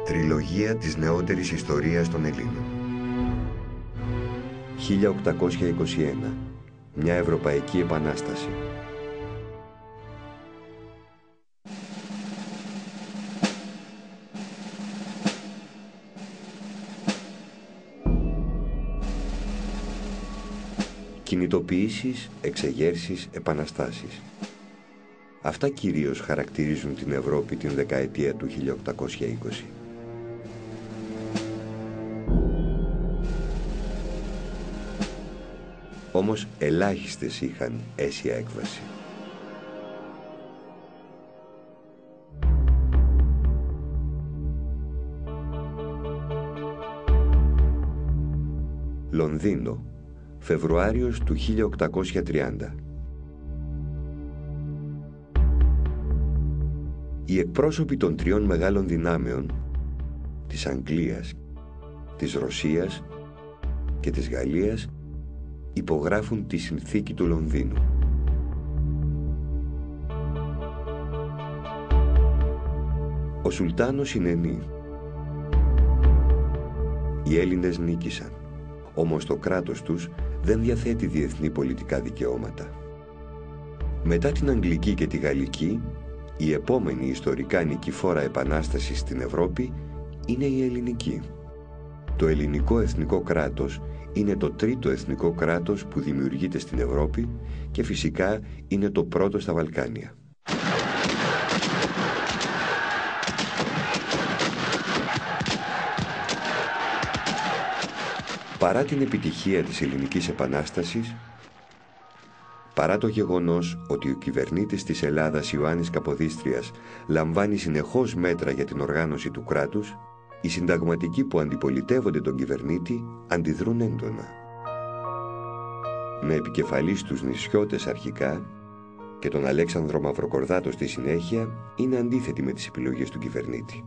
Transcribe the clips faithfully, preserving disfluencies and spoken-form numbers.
Τριλογία της νεότερης ιστορίας των Ελλήνων. χίλια οκτακόσια είκοσι ένα. Μια Ευρωπαϊκή Επανάσταση. Κινητοποιήσεις, εξεγέρσεις, επαναστάσεις. Αυτά κυρίως χαρακτηρίζουν την Ευρώπη την δεκαετία του χίλια οκτακόσια είκοσι. Όμως ελάχιστες είχαν αίσια έκβαση. Λονδίνο, Φεβρουάριος του χίλια οκτακόσια τριάντα. Οι εκπρόσωποι των τριών μεγάλων δυνάμεων, της Αγγλίας, της Ρωσίας και της Γαλλίας, υπογράφουν τη συνθήκη του Λονδίνου. Ο Σουλτάνος συνενεί. Οι Έλληνες νίκησαν, όμως το κράτος τους δεν διαθέτει διεθνή πολιτικά δικαιώματα. Μετά την Αγγλική και τη Γαλλική, η επόμενη ιστορικά νικηφόρα επανάσταση στην Ευρώπη είναι η ελληνική. Το ελληνικό εθνικό κράτος είναι το τρίτο εθνικό κράτος που δημιουργείται στην Ευρώπη και φυσικά είναι το πρώτο στα Βαλκάνια. Παρά την επιτυχία της ελληνικής επανάστασης, παρά το γεγονός ότι ο κυβερνήτης της Ελλάδας Ιωάννης Καποδίστριας λαμβάνει συνεχώς μέτρα για την οργάνωση του κράτους, οι συνταγματικοί που αντιπολιτεύονται τον κυβερνήτη αντιδρούν έντονα. Με επικεφαλής τους νησιώτες αρχικά και τον Αλέξανδρο Μαυροκορδάτο στη συνέχεια, είναι αντίθετοι με τις επιλογές του κυβερνήτη.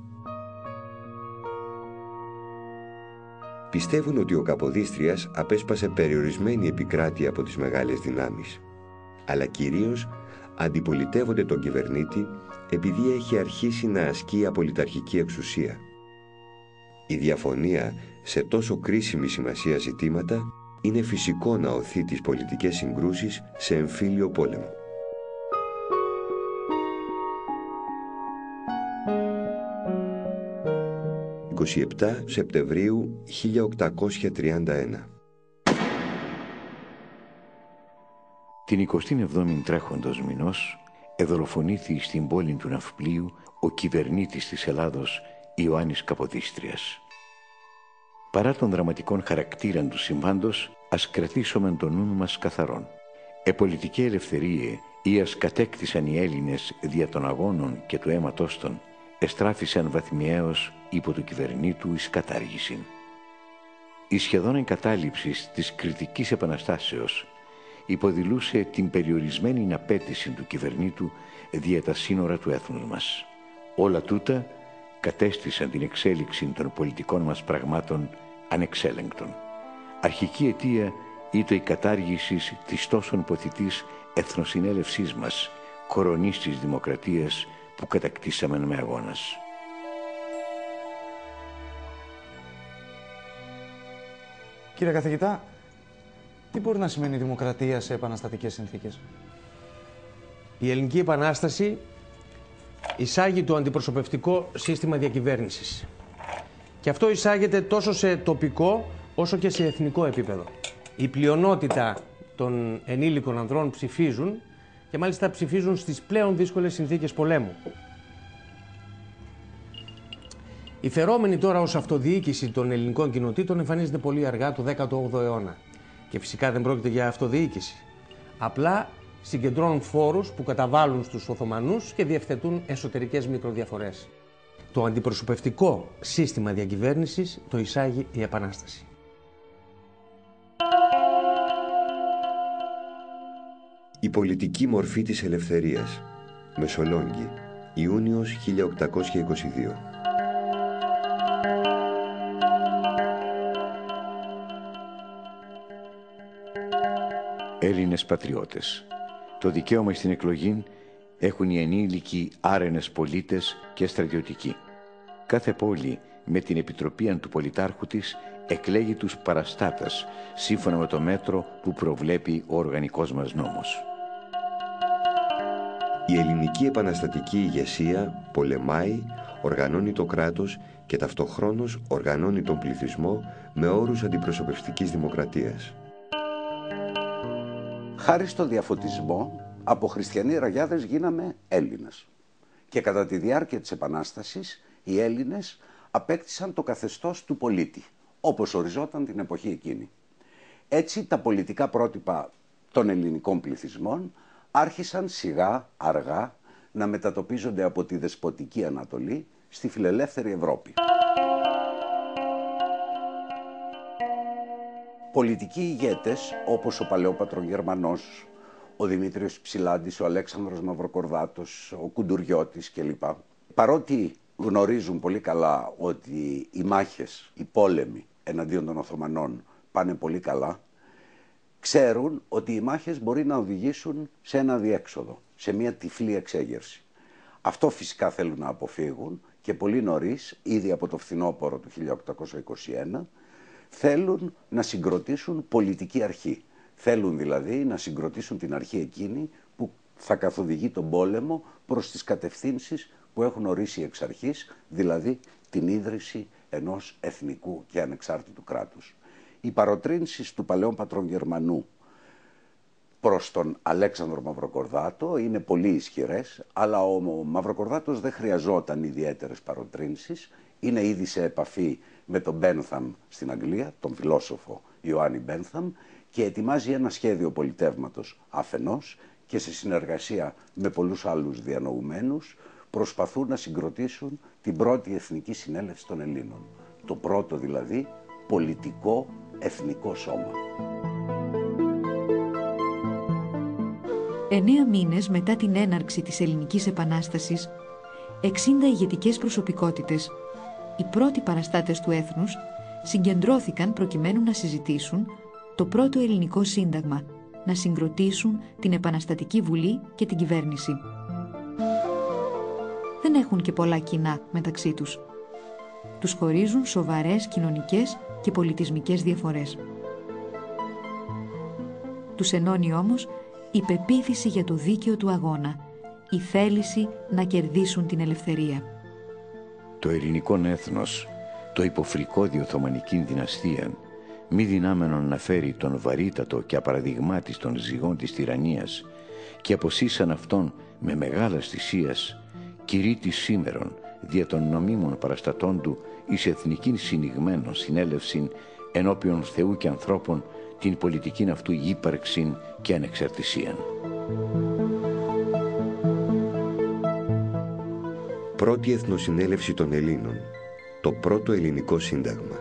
Πιστεύουν ότι ο Καποδίστριας απέσπασε περιορισμένη επικράτεια από τις μεγάλες δυνάμεις, αλλά κυρίως αντιπολιτεύονται τον κυβερνήτη επειδή έχει αρχίσει να ασκεί απολυταρχική εξουσία. Η διαφωνία σε τόσο κρίσιμη σημασία ζητήματα είναι φυσικό να οθεί τις πολιτικές συγκρούσεις σε εμφύλιο πόλεμο. είκοσι επτά Σεπτεμβρίου χίλια οκτακόσια τριάντα ένα. Την εικοστή εβδόμη τρέχοντος μηνός εδολοφονήθη στην πόλη του Ναυπλίου ο κυβερνήτης της Ελλάδος Ιωάννης Καποδίστριας. Παρά των δραματικών χαρακτήρων του συμβάντος, ας κρατήσουμε το νου μας καθαρόν. Ε πολιτική ελευθερία ή ας κατέκτησαν οι Έλληνες δια των αγώνων και του αίματός των, εστράφησαν βαθμιαίως υπό του κυβερνήτου εις κατάργησιν. Η σχεδόν εγκατάλειψη της κριτικής επαναστάσεως υποδηλούσε την περιορισμένη απέτηση του κυβερνήτου δια τα σύνορα του έθνους μας. Όλα τούτα κατέστησαν την εξέλιξη των πολιτικών μας πραγμάτων ανεξέλεγκτων. Αρχική αιτία ήταν η κατάργηση της τόσον ποθητής εθνοσυνέλευσής μας, κορονής της δημοκρατίας που κατακτήσαμε με αγώνας. Κύριε καθηγητά, τι μπορεί να σημαίνει δημοκρατία σε επαναστατικές συνθήκες? Η Ελληνική Επανάσταση εισάγει το αντιπροσωπευτικό σύστημα διακυβέρνησης. Και αυτό εισάγεται τόσο σε τοπικό όσο και σε εθνικό επίπεδο. Η πλειονότητα των ενήλικων ανδρών ψηφίζουν και μάλιστα ψηφίζουν στις πλέον δύσκολες συνθήκες πολέμου. Η φερόμενη τώρα ως αυτοδιοίκηση των ελληνικών κοινοτήτων εμφανίζεται πολύ αργά του δέκατο όγδοο αιώνα. Και φυσικά δεν πρόκειται για αυτοδιοίκηση. Απλά συγκεντρώνουν φόρους που καταβάλουν στους Οθωμανούς και διευθετούν εσωτερικές μικροδιαφορές. Το αντιπροσωπευτικό σύστημα διακυβέρνησης το εισάγει η Επανάσταση. Η πολιτική μορφή της ελευθερίας. Μεσολόγγι, Ιούνιος χίλια οκτακόσια είκοσι δύο. Έλληνες πατριώτες. Το δικαίωμα στην εκλογή έχουν οι ενήλικοι άρενες πολίτες και στρατιωτικοί. Κάθε πόλη με την επιτροπή του πολιτάρχου της εκλέγει τους παραστάτες, σύμφωνα με το μέτρο που προβλέπει ο οργανικός μας νόμος. Η ελληνική επαναστατική ηγεσία πολεμάει, οργανώνει το κράτος και ταυτοχρόνως οργανώνει τον πληθυσμό με όρους αντιπροσωπευτικής δημοκρατίας. Χάρη στο διαφωτισμό, από χριστιανοί ραγιάδες γίναμε Έλληνες. Και κατά τη διάρκεια της Επανάστασης, οι Έλληνες απέκτησαν το καθεστώς του πολίτη, όπως οριζόταν την εποχή εκείνη. Έτσι, τα πολιτικά πρότυπα των ελληνικών πληθυσμών άρχισαν σιγά, αργά, να μετατοπίζονται από τη δεσποτική Ανατολή στη φιλελεύθερη Ευρώπη. Πολιτικοί ηγέτες, όπως ο Παλαιόπατρον Γερμανός, ο Δημήτριος Ψηλάντης, ο Αλέξανδρος Μαυροκορδάτος, ο Κουντουριώτης κλπ. Παρότι γνωρίζουν πολύ καλά ότι οι μάχες, οι πόλεμοι εναντίον των Οθωμανών πάνε πολύ καλά, ξέρουν ότι οι μάχες μπορεί να οδηγήσουν σε ένα διέξοδο, σε μια τυφλή εξέγερση. Αυτό φυσικά θέλουν να αποφύγουν και πολύ νωρίς, ήδη από το φθινόπωρο του χίλια οκτακόσια είκοσι ένα, θέλουν να συγκροτήσουν πολιτική αρχή. Θέλουν δηλαδή να συγκροτήσουν την αρχή εκείνη που θα καθοδηγεί τον πόλεμο προς τις κατευθύνσεις που έχουν ορίσει εξ αρχής, δηλαδή την ίδρυση ενός εθνικού και ανεξάρτητου κράτους. Οι παροτρύνσεις του Παλαιόπατρον Γερμανού προς τον Αλέξανδρο Μαυροκορδάτο είναι πολύ ισχυρές, αλλά ο Μαυροκορδάτος δεν χρειαζόταν ιδιαίτερες παροτρύνσεις. Είναι ήδη σε επαφή με τον Μπένθαμ στην Αγγλία, τον φιλόσοφο Ιωάννη Μπένθαμ, και ετοιμάζει ένα σχέδιο πολιτεύματος αφενός και σε συνεργασία με πολλούς άλλους διανοουμένους προσπαθούν να συγκροτήσουν την πρώτη Εθνική Συνέλευση των Ελλήνων. Το πρώτο δηλαδή πολιτικό εθνικό σώμα. Εννέα μήνες μετά την έναρξη της Ελληνικής Επανάστασης, εξήντα ηγετικές προσωπικότητες, οι πρώτοι παραστάτες του έθνους, συγκεντρώθηκαν προκειμένου να συζητήσουν το πρώτο ελληνικό σύνταγμα, να συγκροτήσουν την Επαναστατική Βουλή και την κυβέρνηση. Δεν έχουν και πολλά κοινά μεταξύ τους. Τους χωρίζουν σοβαρές κοινωνικές και πολιτισμικές διαφορές. Τους ενώνει όμως η πεποίθηση για το δίκαιο του αγώνα, η θέληση να κερδίσουν την ελευθερία. Το ελληνικό έθνος, το υποφρικώδη Οθωμανική δυναστεία, μη δυνάμενον να φέρει τον βαρύτατο και απαραδειγμάτιστον ζυγών της τυραννίας και αποσύσαν αυτόν με μεγάλας θυσίας, κηρύττει σήμερον δια των νομίμων παραστατών του εις εθνικήν συνηγμένων συνέλευσιν ενώπιον Θεού και ανθρώπων την πολιτικήν αυτού ύπαρξην και ανεξαρτησίαν. Πρώτη Εθνοσυνέλευση των Ελλήνων, το πρώτο ελληνικό σύνταγμα.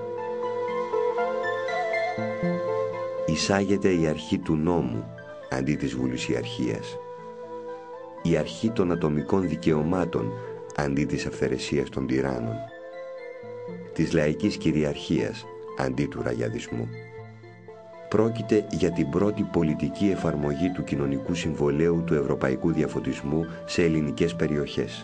Εισάγεται η αρχή του νόμου αντί της βουλησιαρχίας. Η αρχή των ατομικών δικαιωμάτων αντί της αυθαιρεσίας των τυράννων. Της λαϊκής κυριαρχίας αντί του ραγιαδισμού. Πρόκειται για την πρώτη πολιτική εφαρμογή του κοινωνικού συμβολέου του ευρωπαϊκού διαφωτισμού σε ελληνικές περιοχές.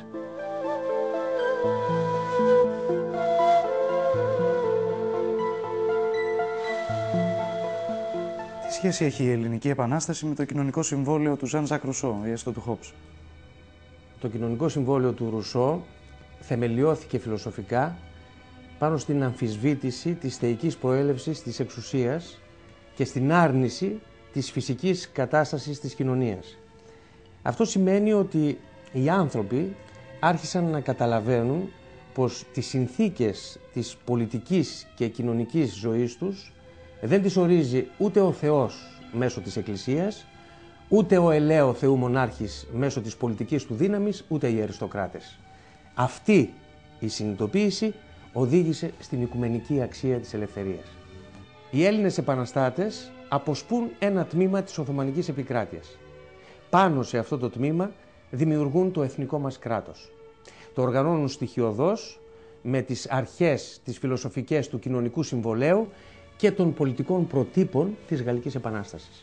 Τι σχέση έχει η Ελληνική Επανάσταση με το κοινωνικό συμβόλαιο του Ζαν Ζακ Ρουσό ή έστω του Χόμπς? Το κοινωνικό συμβόλαιο του Ρουσό θεμελιώθηκε φιλοσοφικά πάνω στην αμφισβήτηση της θεϊκής προέλευσης της εξουσίας και στην άρνηση της φυσικής κατάστασης της κοινωνίας. Αυτό σημαίνει ότι οι άνθρωποι άρχισαν να καταλαβαίνουν πως τις συνθήκες της πολιτικής και κοινωνικής ζωής τους δεν τις ορίζει ούτε ο Θεός μέσω της Εκκλησίας, ούτε ο ελαίο Θεού Μονάρχης μέσω της πολιτικής του δύναμης, ούτε οι αριστοκράτες. Αυτή η συνειδητοποίηση οδήγησε στην οικουμενική αξία της ελευθερίας. Οι Έλληνες επαναστάτες αποσπούν ένα τμήμα της Οθωμανικής επικράτειας. Πάνω σε αυτό το τμήμα δημιουργούν το εθνικό μας κράτος. Το οργανώνουν στοιχειωδώς με τις αρχές, τις φιλοσοφικές του κοινωνικού συμβολέου και των πολιτικών προτύπων της Γαλλικής Επανάστασης.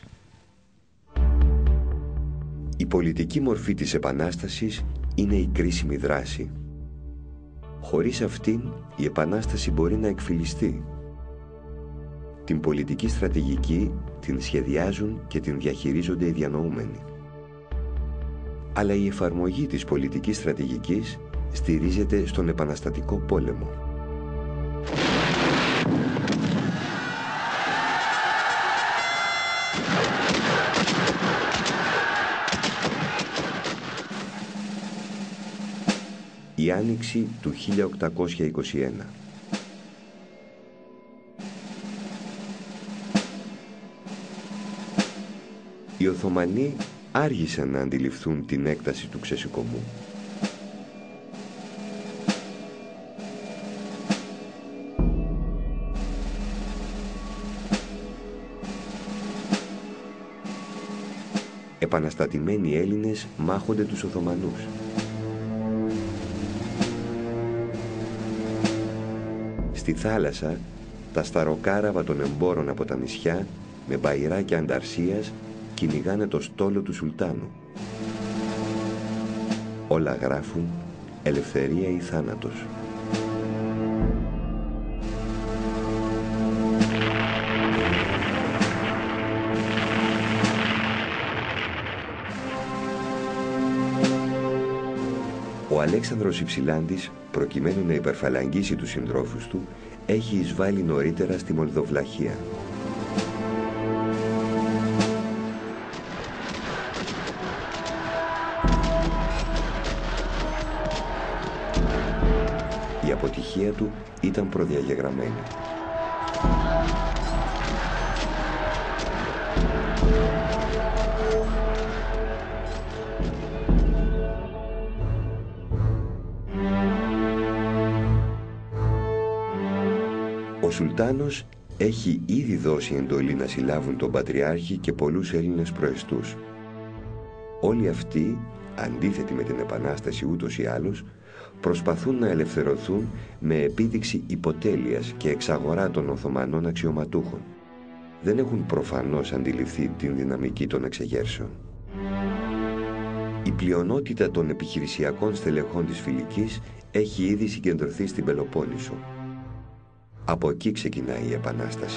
Η πολιτική μορφή της Επανάστασης είναι η κρίσιμη δράση. Χωρίς αυτήν η Επανάσταση μπορεί να εκφυλιστεί. Την πολιτική στρατηγική την σχεδιάζουν και την διαχειρίζονται οι διανοούμενοι. Αλλά η εφαρμογή της πολιτικής στρατηγικής στηρίζεται στον επαναστατικό πόλεμο. Η Άνοιξη του χίλια οκτακόσια είκοσι ένα. Οι Οθωμανοί άργησαν να αντιληφθούν την έκταση του ξεσηκωμού. Επαναστατημένοι Έλληνες μάχονται τους Οθωμανούς. Στη θάλασσα, τα σταροκάραβα των εμπόρων από τα νησιά, με μπαϊράκια ανταρσίας, κυνηγάνε το στόλο του Σουλτάνου. Όλα γράφουν ελευθερία ή θάνατος. Ο Αλέξανδρος Υψηλάντης, προκειμένου να υπερφαλαγγίσει τους συντρόφους του, έχει εισβάλει νωρίτερα στη Μολδοβλαχία. Η αποτυχία του ήταν προδιαγεγραμμένη. Ο Σουλτάνος έχει ήδη δώσει εντολή να συλλάβουν τον Πατριάρχη και πολλούς Έλληνες προεστούς. Όλοι αυτοί, αντίθετοι με την Επανάσταση ούτως ή άλλως, προσπαθούν να ελευθερωθούν με επίδειξη υποτέλειας και εξαγορά των Οθωμανών αξιωματούχων. Δεν έχουν προφανώς αντιληφθεί την δυναμική των εξεγέρσεων. Η πλειονότητα των επιχειρησιακών στελεχών της Φιλικής έχει ήδη συγκεντρωθεί στην Πελοπόννησο. Από εκεί ξεκινάει η Επανάσταση.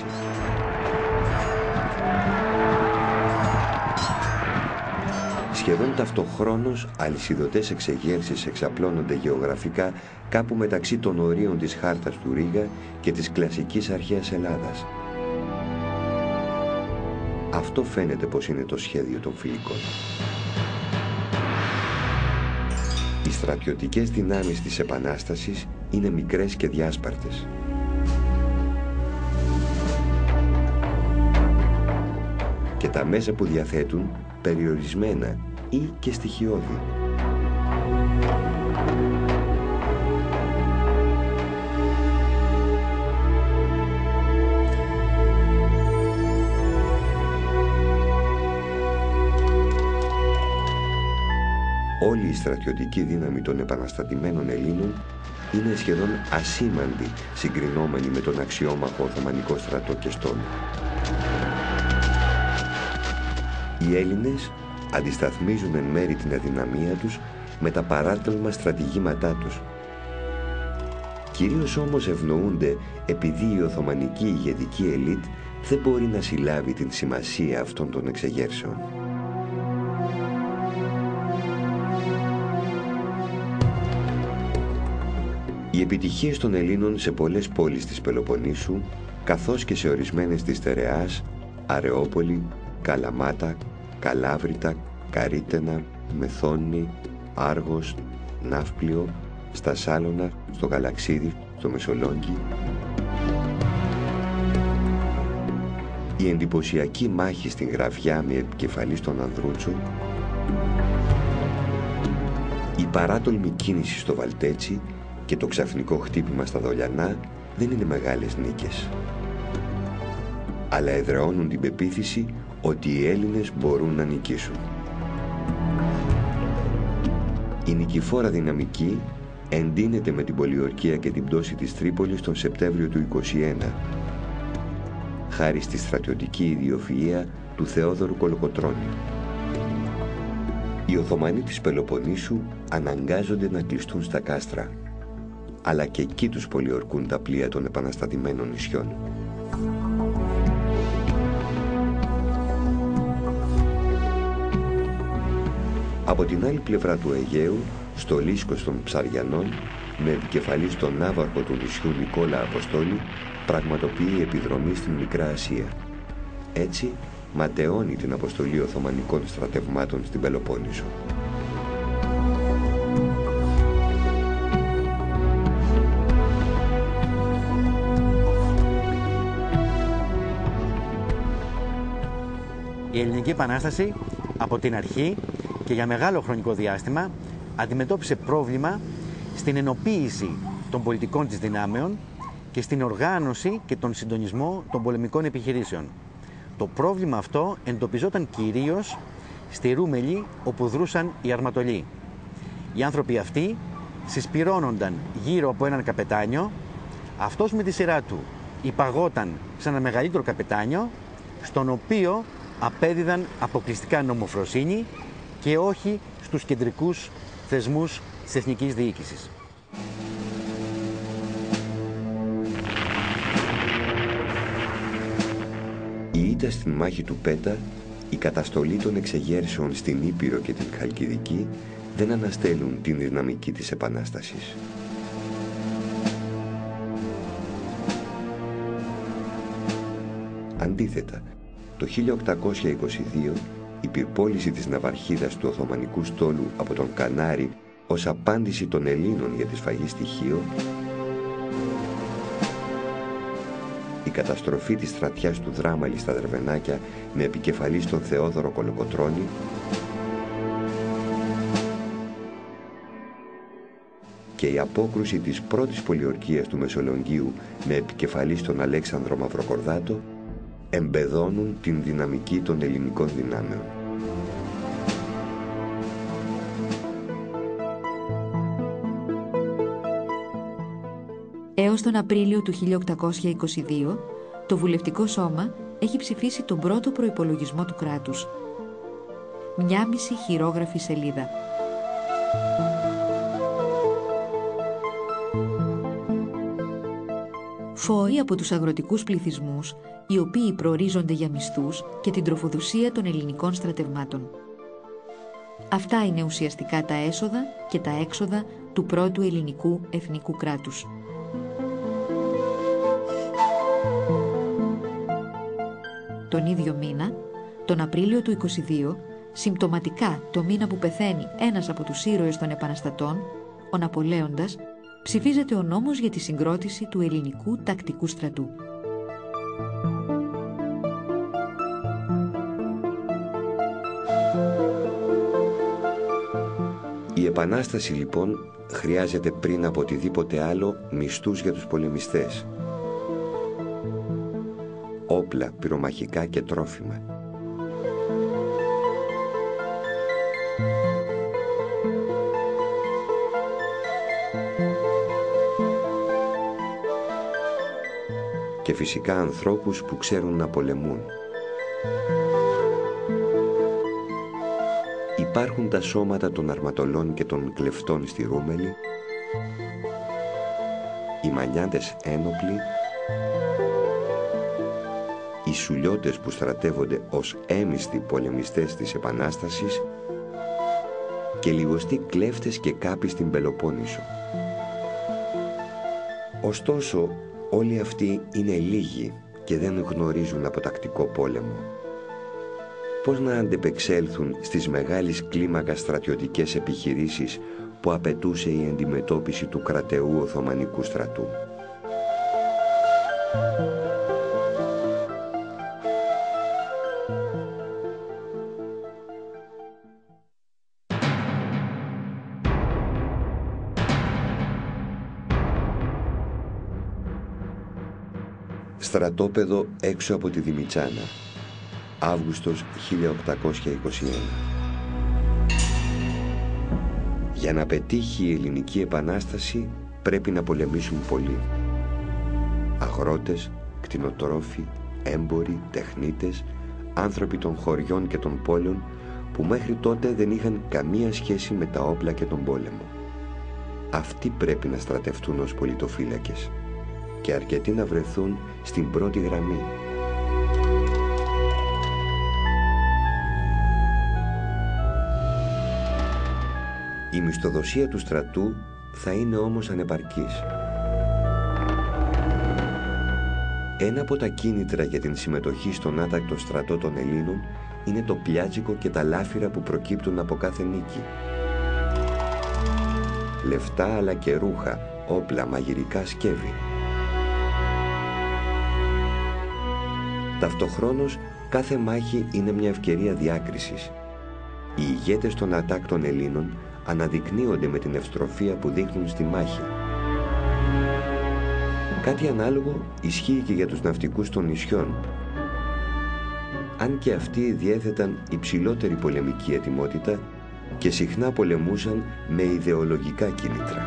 Σχεδόν ταυτοχρόνως αλυσιδωτές εξεγέρσεις εξαπλώνονται γεωγραφικά κάπου μεταξύ των ορίων της Χάρτας του Ρήγα και της κλασικής αρχαίας Ελλάδας. Αυτό φαίνεται πως είναι το σχέδιο των Φιλικών. Οι στρατιωτικές δυνάμεις της Επανάστασης είναι μικρές και διάσπαρτες. Και τα μέσα που διαθέτουν περιορισμένα ή και στοιχειώδη. Όλη η στρατιωτική δύναμη των επαναστατημένων Ελλήνων είναι σχεδόν ασήμαντη συγκρινόμενη με τον αξιόμαχο Οθωμανικό στρατό και στόλο. Οι Έλληνες αντισταθμίζουν εν μέρη την αδυναμία τους με τα παράτολμα στρατηγήματά τους. Κυρίως όμως ευνοούνται επειδή η Οθωμανική ηγετική ελίτ δεν μπορεί να συλλάβει την σημασία αυτών των εξεγέρσεων. Οι επιτυχίες των Ελλήνων σε πολλές πόλεις της Πελοποννήσου, καθώς και σε ορισμένες της Στερεάς, Αρεόπολη, Καλαμάτα, Καλάβρητα, Καρύτενα, Μεθόνη, Άργος, Ναύπλιο, στα Σάλωνα, στο Γαλαξίδι, στο Μεσολόγγι. Η εντυπωσιακή μάχη στην Γραβιά με επικεφαλή στον Ανδρούτσο, η παράτολμη κίνηση στο Βαλτέτσι και το ξαφνικό χτύπημα στα Δολιανά δεν είναι μεγάλες νίκες, αλλά εδραιώνουν την πεποίθηση ότι οι Έλληνες μπορούν να νικήσουν. Η νικηφόρα δυναμική εντείνεται με την πολιορκία και την πτώση της Τρίπολης τον Σεπτέμβριο του είκοσι ένα, χάρη στη στρατιωτική ιδιοφυΐα του Θεόδωρου Κολοκοτρώνη. Οι Οθωμανοί της Πελοποννήσου αναγκάζονται να κλειστούν στα κάστρα. αλλά και εκεί τους πολιορκούν τα πλοία των επαναστατημένων νησιών. Από την άλλη πλευρά του Αιγαίου, στο Λίσκος των Ψαριανών, με επικεφαλής τον ναύαρχο του νησιού Νικόλα Αποστόλη, πραγματοποιεί επιδρομή στην Μικρά Ασία. Έτσι, ματαιώνει την αποστολή Οθωμανικών στρατευμάτων στην Πελοπόννησο. Η Ελληνική Επανάσταση από την αρχή και για μεγάλο χρονικό διάστημα αντιμετώπισε πρόβλημα στην ενοποίηση των πολιτικών της δυνάμεων και στην οργάνωση και τον συντονισμό των πολεμικών επιχειρήσεων. Το πρόβλημα αυτό εντοπιζόταν κυρίως στη Ρούμελη, όπου δρούσαν οι αρματολοί. Οι άνθρωποι αυτοί συσπυρώνονταν γύρω από έναν καπετάνιο, αυτός με τη σειρά του υπαγόταν σε ένα μεγαλύτερο καπετάνιο, στον οποίο απέδιδαν αποκλειστικά νομοφροσύνη και όχι στους κεντρικούς θεσμούς της εθνικής διοίκησης. Η ήττα στην μάχη του Πέτα, η καταστολή των εξεγέρσεων στην Ήπειρο και την Χαλκιδική δεν αναστέλουν την δυναμική της Επανάστασης. Αντίθετα, το χίλια οκτακόσια είκοσι δύο η πυρπόληση της ναυαρχίδας του Οθωμανικού στόλου από τον Κανάρη ως απάντηση των Ελλήνων για τη σφαγή στη Χίο, η καταστροφή της στρατιάς του Δράμαλη στα Δερβενάκια με επικεφαλής τον Θεόδωρο Κολοκοτρώνη και η απόκρουση της πρώτης πολιορκίας του Μεσολογγίου με επικεφαλής τον Αλέξανδρο Μαυροκορδάτο εμπεδώνουν την δυναμική των ελληνικών δυνάμεων. Έως τον Απρίλιο του χίλια οκτακόσια είκοσι δύο, το Βουλευτικό Σώμα έχει ψηφίσει τον πρώτο προϋπολογισμό του κράτους. Μια μισή χειρόγραφη σελίδα. Φόοι από τους αγροτικούς πληθυσμούς, οι οποίοι προορίζονται για μισθούς και την τροφοδοσία των ελληνικών στρατευμάτων. Αυτά είναι ουσιαστικά τα έσοδα και τα έξοδα του πρώτου ελληνικού εθνικού κράτους. Τον ίδιο μήνα, τον Απρίλιο του είκοσι δύο, συμπτωματικά το μήνα που πεθαίνει ένας από τους ήρωες των επαναστατών, ο Ναπολέοντας, ψηφίζεται ο νόμος για τη συγκρότηση του ελληνικού τακτικού στρατού. Η Επανάσταση λοιπόν χρειάζεται πριν από οτιδήποτε άλλο μισθούς για τους πολεμιστές, όπλα, πυρομαχικά και τρόφιμα. Και φυσικά ανθρώπους που ξέρουν να πολεμούν. Υπάρχουν τα σώματα των αρματολών και των κλεφτών στη Ρούμελη, οι μανιάτες ένοπλοι, οι σουλιώτες που στρατεύονται ως έμιστοι πολεμιστές της Επανάστασης και λιγοστοί κλέφτες και κάποι στην Πελοπόννησο. Ωστόσο, όλοι αυτοί είναι λίγοι και δεν γνωρίζουν από τακτικό πόλεμο. Πώς να αντεπεξέλθουν στις μεγάλες κλίμακας στρατιωτικές επιχειρήσεις που απαιτούσε η αντιμετώπιση του κρατεού Οθωμανικού στρατού. Στρατόπεδο έξω από τη Δημητσάνα, Αύγουστος χίλια οκτακόσια είκοσι ένα. Για να πετύχει η ελληνική επανάσταση πρέπει να πολεμήσουν πολλοί. Αγρότες, κτηνοτρόφοι, έμποροι, τεχνίτες, άνθρωποι των χωριών και των πόλεων που μέχρι τότε δεν είχαν καμία σχέση με τα όπλα και τον πόλεμο. αυτοί πρέπει να στρατευτούν ως πολιτοφύλακες και αρκετοί να βρεθούν στην πρώτη γραμμή. Η μισθοδοσία του στρατού θα είναι όμως ανεπαρκής. Ένα από τα κίνητρα για την συμμετοχή στον άτακτο στρατό των Ελλήνων είναι το πιάτσικο και τα λάφυρα που προκύπτουν από κάθε νίκη. Λεφτά αλλά και ρούχα, όπλα, μαγειρικά σκεύη. Ταυτοχρόνως, κάθε μάχη είναι μια ευκαιρία διάκρισης. Οι ηγέτες των ατάκτων Ελλήνων αναδεικνύονται με την ευστροφία που δείχνουν στη μάχη. Κάτι ανάλογο ισχύει και για τους ναυτικούς των νησιών. Αν και αυτοί διέθεταν υψηλότερη πολεμική ετοιμότητα και συχνά πολεμούσαν με ιδεολογικά κίνητρα.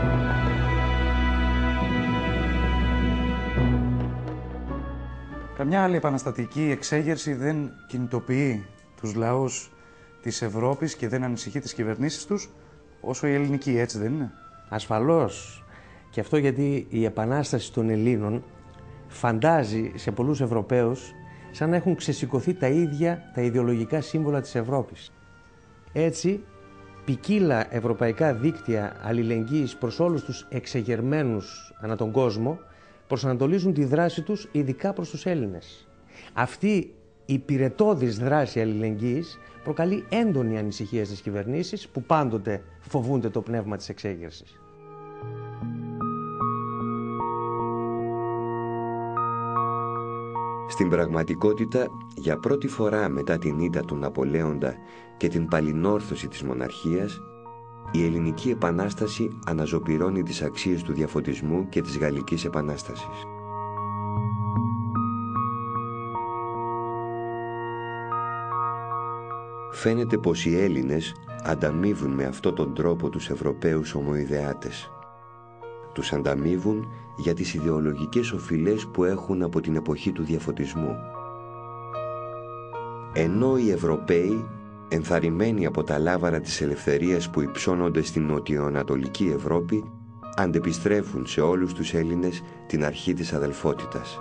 Καμιά άλλη επαναστατική εξέγερση δεν κινητοποιεί τους λαούς της Ευρώπης και δεν ανησυχεί τις κυβερνήσεις τους όσο η ελληνική, έτσι δεν είναι? Ασφαλώς. Και αυτό γιατί η επανάσταση των Ελλήνων φαντάζει σε πολλούς Ευρωπαίους σαν να έχουν ξεσηκωθεί τα ίδια τα ιδεολογικά σύμβολα της Ευρώπης. Έτσι, ποικίλα ευρωπαϊκά δίκτυα αλληλεγγύης προς όλους τους εξεγερμένους ανά τον κόσμο προσανατολίζουν τη δράση τους ειδικά προς τους Έλληνες. Αυτή η υπηρετώδης δράση αλληλεγγύης προκαλεί έντονη ανησυχία στις κυβερνήσεις που πάντοτε φοβούνται το πνεύμα της εξέγερσης. Στην πραγματικότητα, για πρώτη φορά μετά την ήττα του Ναπολέοντα και την παλινόρθωση της μοναρχίας, η Ελληνική Επανάσταση αναζωπυρώνει τις αξίες του διαφωτισμού και της Γαλλικής Επανάστασης. Φαίνεται πως οι Έλληνες ανταμείβουν με αυτόν τον τρόπο τους Ευρωπαίους ομοειδεάτες. Τους ανταμείβουν για τις ιδεολογικές οφειλές που έχουν από την εποχή του διαφωτισμού. Ενώ οι Ευρωπαίοι, ενθαρρυμένοι από τα λάβαρα της ελευθερίας που υψώνονται στην νοτιοανατολική Ευρώπη, αντεπιστρέφουν σε όλους τους Έλληνες την αρχή της αδελφότητας.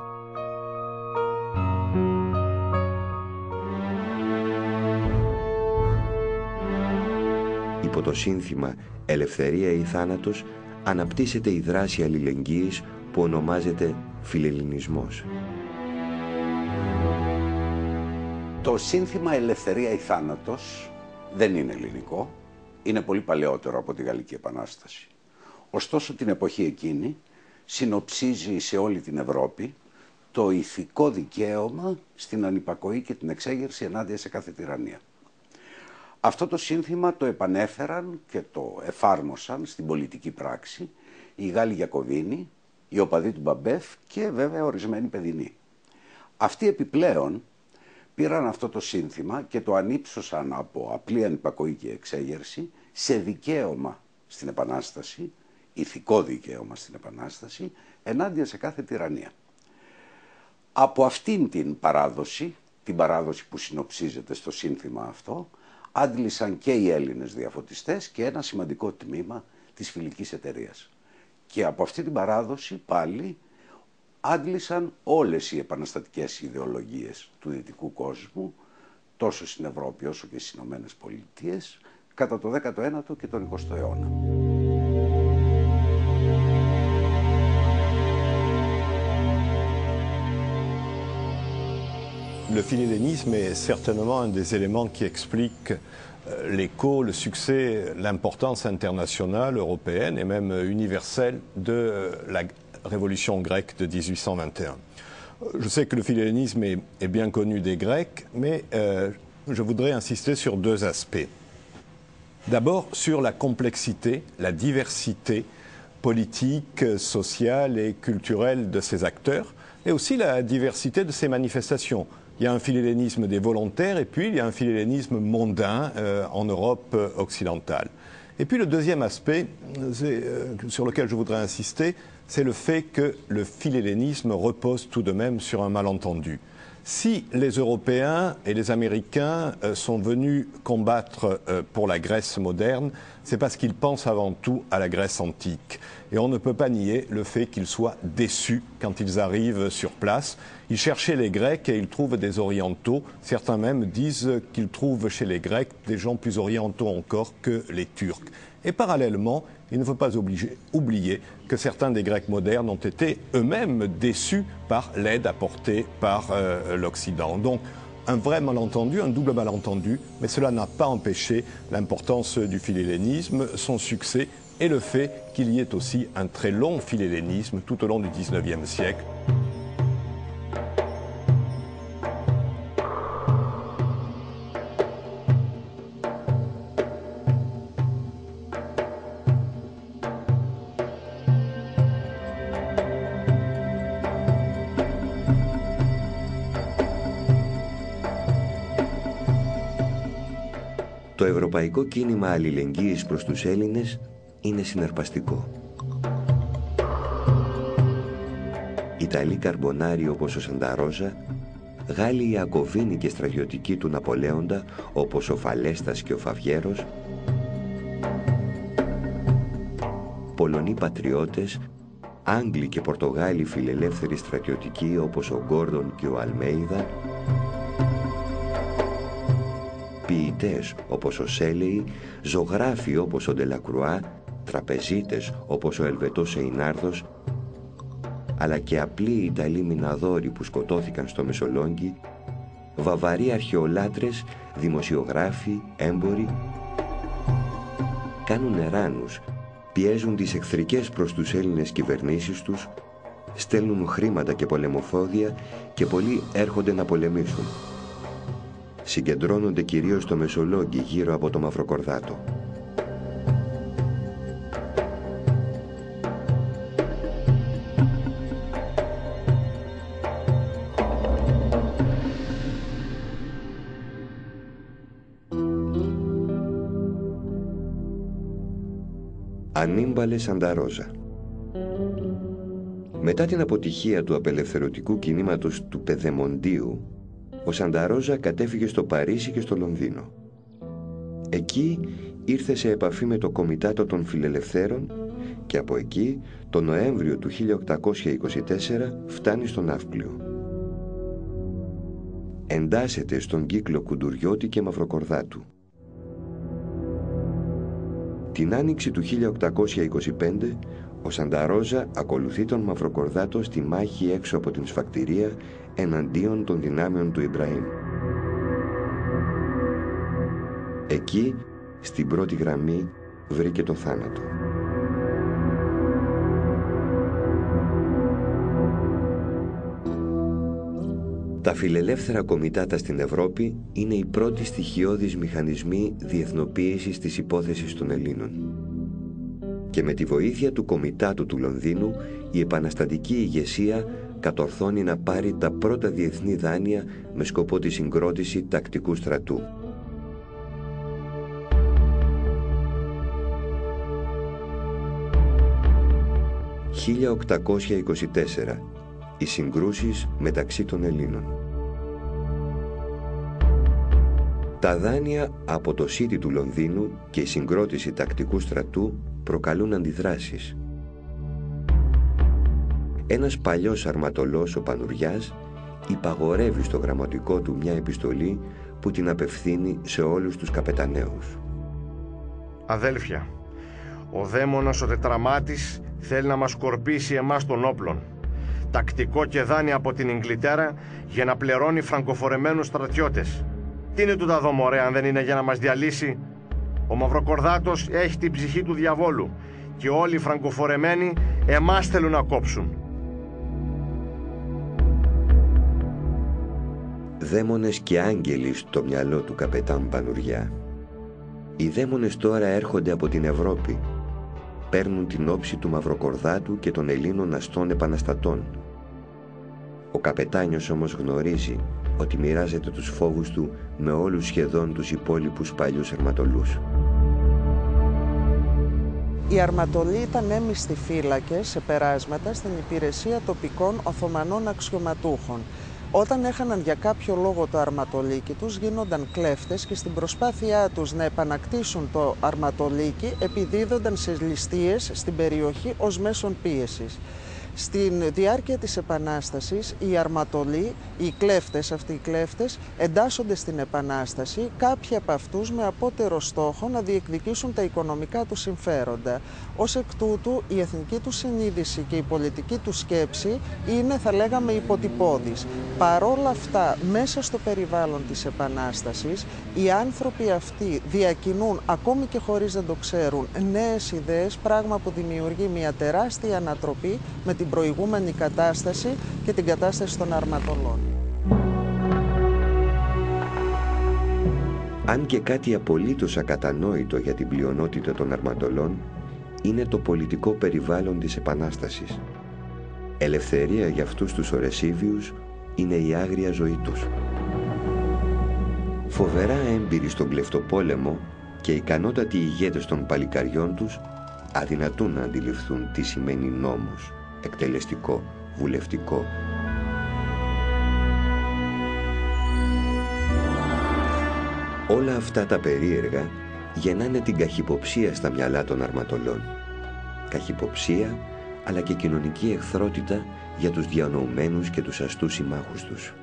Υπό το σύνθημα «Ελευθερία ή θάνατος» αναπτύσσεται η δράση αλληλεγγύης που ονομάζεται φιλελληνισμός. Το σύνθημα «Ελευθερία ή θάνατος» δεν είναι ελληνικό, είναι πολύ παλαιότερο από τη Γαλλική Επανάσταση. Ωστόσο την εποχή εκείνη συνοψίζει σε όλη την Ευρώπη το ηθικό δικαίωμα στην ανυπακοή και την εξέγερση ενάντια σε κάθε τυραννία. Αυτό το σύνθημα το επανέφεραν και το εφάρμοσαν στην πολιτική πράξη οι Γάλλοι Γιακοβίνοι, οι οπαδοί του Μπαμπέφ και βέβαια ορισμένοι παιδινοί. Αυτοί επιπλέον πήραν αυτό το σύνθημα και το ανύψωσαν από απλή ανυπακοή και εξέγερση σε δικαίωμα στην Επανάσταση, ηθικό δικαίωμα στην Επανάσταση, ενάντια σε κάθε τυραννία. Από αυτήν την παράδοση, την παράδοση που συνοψίζεται στο σύνθημα αυτό, άντλησαν και οι Έλληνες διαφωτιστές και ένα σημαντικό τμήμα της φιλικής εταιρείας. Και από αυτή την παράδοση πάλι άντλησαν όλες οι επαναστατικές ιδεολογίες του δυτικού κόσμου, τόσο στην Ευρώπη όσο και στις Ηνωμένες Πολιτείες, κατά το δέκατο ένατο και τον εικοστό αιώνα. Le philhellénisme est certainement un des éléments qui explique l'écho, le succès, l'importance internationale, européenne et même universelle de la révolution grecque de mille huit cent vingt et un. Je sais que le philhellénisme est, est bien connu des Grecs, mais euh, je voudrais insister sur deux aspects. D'abord sur la complexité, la diversité politique, sociale et culturelle de ces acteurs, et aussi la diversité de ces manifestations. Il y a un philhellénisme des volontaires et puis il y a un philhellénisme mondain euh, en Europe euh, occidentale. Et puis le deuxième aspect euh, sur lequel je voudrais insister, c'est le fait que le philhellénisme repose tout de même sur un malentendu. Si les Européens et les Américains euh, sont venus combattre euh, pour la Grèce moderne, c'est parce qu'ils pensent avant tout à la Grèce antique. Et on ne peut pas nier le fait qu'ils soient déçus quand ils arrivent sur place. Ils cherchaient les Grecs et ils trouvent des Orientaux. Certains même disent qu'ils trouvent chez les Grecs des gens plus orientaux encore que les Turcs. Et parallèlement, il ne faut pas obliger, oublier que certains des Grecs modernes ont été eux-mêmes déçus par l'aide apportée par euh, l'Occident. Donc, un vrai malentendu, un double malentendu, mais cela n'a pas empêché l'importance du philhellénisme, son succès et le fait qu'il y ait aussi un très long philhellénisme tout au long du dix-neuvième siècle. Το ευρωπαϊκό κίνημα αλληλεγγύης προς τους Έλληνες είναι συναρπαστικό. Ιταλοί καρμπονάροι όπως ο Σανταρόζα, Γάλλοι Ιακωβίνοι και στρατιωτικοί του Ναπολέοντα όπως ο Φαλέστας και ο Φαβιέρος, Πολωνοί πατριώτες, Άγγλοι και Πορτογάλοι φιλελεύθεροι στρατιωτικοί όπως ο Γκόρντον και ο Αλμέιδα, ποιητές όπως ο Σέλεϊ, ζωγράφοι όπως ο Ντελακρουά, τραπεζίτες όπως ο Ελβετός Εϊνάρδος, αλλά και απλοί Ιταλοί μιναδόροι που σκοτώθηκαν στο Μεσολόγγι, Βαβαροί αρχαιολάτρες, δημοσιογράφοι, έμποροι, κάνουν εράνους, πιέζουν τις εχθρικές προς τους Έλληνες κυβερνήσεις τους, στέλνουν χρήματα και πολεμοφόδια και πολλοί έρχονται να πολεμήσουν. Συγκεντρώνονται κυρίως στο Μεσολόγγι γύρω από το Μαυροκορδάτο. Ανίμπαλε Σανταρόζα. Μετά την αποτυχία του απελευθερωτικού κινήματος του Πεδεμοντίου, ο Σανταρόζα κατέφυγε στο Παρίσι και στο Λονδίνο. Εκεί ήρθε σε επαφή με το Κομιτάτο των Φιλελευθέρων και από εκεί, το Νοέμβριο του χίλια οκτακόσια είκοσι τέσσερα, φτάνει στο Ναύπλιο. Εντάσσεται στον κύκλο Κουντουριώτη και Μαυροκορδάτου. Την άνοιξη του χίλια οκτακόσια είκοσι πέντε, ο Σανταρόζα ακολουθεί τον Μαυροκορδάτο στη μάχη έξω από την σφακτηρία εναντίον των δυνάμεων του Ιμπραήμ. Εκεί, στην πρώτη γραμμή, βρήκε το θάνατο. Τα φιλελεύθερα κομιτάτα στην Ευρώπη είναι οι πρώτοι στοιχειώδεις μηχανισμοί διεθνοποίησης της υπόθεσης των Ελλήνων. Και με τη βοήθεια του Κομιτάτου του Λονδίνου, η επαναστατική ηγεσία κατορθώνει να πάρει τα πρώτα διεθνή δάνεια με σκοπό τη συγκρότηση τακτικού στρατού. χίλια οκτακόσια είκοσι τέσσερα. Οι συγκρούσεις μεταξύ των Ελλήνων. Τα δάνεια από το City του Λονδίνου και η συγκρότηση τακτικού στρατού προκαλούν αντιδράσεις. Ένας παλιός αρματολός, ο Πανουριάς, υπαγορεύει στο γραμματικό του μια επιστολή που την απευθύνει σε όλους τους καπεταναίους. Αδέλφια, ο δαίμονας ο τετραμάτης θέλει να μας σκορπίσει εμάς των όπλων. Τακτικό και δάνεια από την Ιγκλιτέρα για να πληρώνει φραγκοφορεμένους στρατιώτες. Τι είναι του τα δω, μωρέ, αν δεν είναι για να μας διαλύσει? Ο Μαυροκορδάτος έχει την ψυχή του διαβόλου και όλοι οι φραγκοφορεμένοι εμάς θέλουν να κόψουν. Δαίμονες και άγγελοι στο μυαλό του καπετάν Πανουριά. Οι δαίμονες τώρα έρχονται από την Ευρώπη. Παίρνουν την όψη του Μαυροκορδάτου και των Ελλήνων αστών επαναστατών. Ο καπετάνιος όμως γνωρίζει ότι μοιράζεται τους φόβους του με όλους σχεδόν τους υπόλοιπους παλιούς αρματολούς. Οι αρματολοί ήταν έμιστοι φύλακες σε περάσματα στην υπηρεσία τοπικών Οθωμανών αξιωματούχων. Όταν έχαναν για κάποιο λόγο το αρματολίκι τους, γίνονταν κλέφτες και στην προσπάθειά τους να επανακτήσουν το αρματολίκι επιδίδονταν σε ληστείες στην περιοχή ως μέσον πίεσης. Στην διάρκεια της Επανάστασης οι αρματολοί, οι κλέφτες, αυτοί οι κλέφτες εντάσσονται στην Επανάσταση, κάποιοι από αυτούς με απότερο στόχο να διεκδικήσουν τα οικονομικά τους συμφέροντα. Ως εκ τούτου η εθνική του συνείδηση και η πολιτική του σκέψη είναι, θα λέγαμε, υποτυπώδης. Παρόλα αυτά, μέσα στο περιβάλλον της Επανάστασης οι άνθρωποι αυτοί διακινούν, ακόμη και χωρίς να το ξέρουν, νέες ιδέες, πράγμα που δημιουργεί μια τεράστια ανατροπή με την προηγούμενη κατάσταση και την κατάσταση των αρματολών. Αν και κάτι απολύτως ακατανόητο για την πλειονότητα των αρματολών είναι το πολιτικό περιβάλλον της Επανάστασης. Ελευθερία για αυτούς τους ορεσίβιους είναι η άγρια ζωή τους. Φοβερά έμπειροι στον κλεφτοπόλεμο και ικανότατοι ηγέτες των παλικαριών τους αδυνατούν να αντιληφθούν τι σημαίνει νόμος, εκτελεστικό, βουλευτικό. Όλα αυτά τα περίεργα γεννάνε την καχυποψία στα μυαλά των αρματολών. Καχυποψία, αλλά και κοινωνική εχθρότητα για τους διανοουμένους και τους αστούς συμμάχους τους.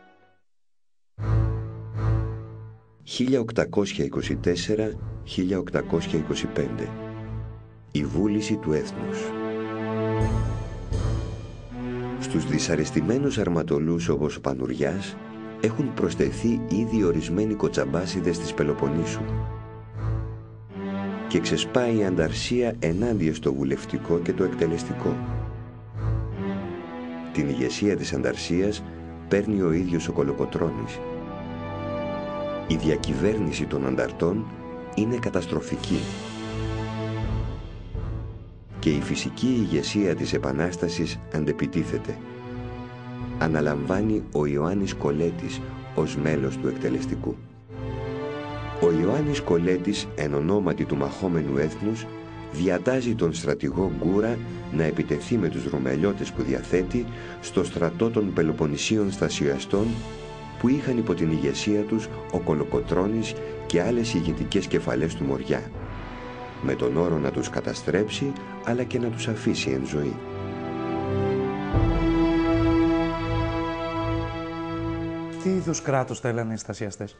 χίλια οκτακόσια είκοσι τέσσερα με χίλια οκτακόσια είκοσι πέντε. Η βούληση του έθνους. Στους δυσαρεστημένους αρματολούς όπως ο Πανουριάς έχουν προσθεθεί ήδη ορισμένοι κοτσαμπάσιδες της Πελοποννήσου και ξεσπάει η ανταρσία ενάντια στο βουλευτικό και το εκτελεστικό. Την ηγεσία της ανταρσίας παίρνει ο ίδιος ο Κολοκοτρώνης. Η διακυβέρνηση των ανταρτών είναι καταστροφική και η φυσική ηγεσία της Επανάστασης αντεπιτίθεται. Αναλαμβάνει ο Ιωάννης Κολέτης ως μέλος του εκτελεστικού. Ο Ιωάννης Κολέτης, εν ονόματι του μαχόμενου έθνους, διατάζει τον στρατηγό Γκούρα να επιτεθεί με τους ρωμελιώτες που διαθέτει στο στρατό των Πελοποννησίων στασιαστών που είχαν υπό την ηγεσία τους ο Κολοκοτρώνης και άλλες ηγετικές κεφαλές του Μοριά, με τον όρο να τους καταστρέψει αλλά και να τους αφήσει εν ζωή. Τι είδους κράτος θέλανε οι στασιαστές?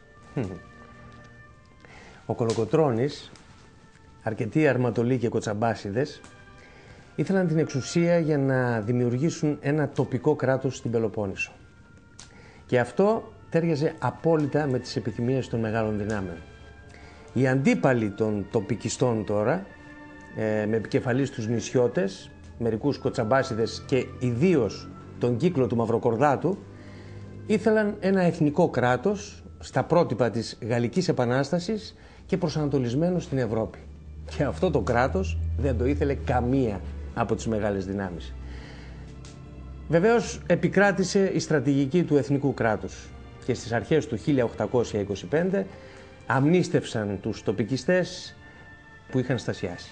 Ο Κολοκοτρώνης, αρκετοί αρματολοί και κοτσαμπάσιδες ήθελαν την εξουσία για να δημιουργήσουν ένα τοπικό κράτος στην Πελοπόννησο. Και αυτό τέριαζε απόλυτα με τις επιθυμίες των μεγάλων δυνάμεων. Οι αντίπαλοι των τοπικιστών τώρα, ε, με επικεφαλής τους νησιώτες, μερικούς κοτσαμπάσιδες και ιδίως τον κύκλο του Μαυροκορδάτου, ήθελαν ένα εθνικό κράτος στα πρότυπα της Γαλλικής Επανάστασης και προσανατολισμένο στην Ευρώπη. Και αυτό το κράτος δεν το ήθελε καμία από τις μεγάλες δυνάμεις. Βεβαίως επικράτησε η στρατηγική του εθνικού κράτους και στις αρχές του χίλια οκτακόσια είκοσι πέντε αμνίστευσαν τους τοπικιστές που είχαν στασιάσει.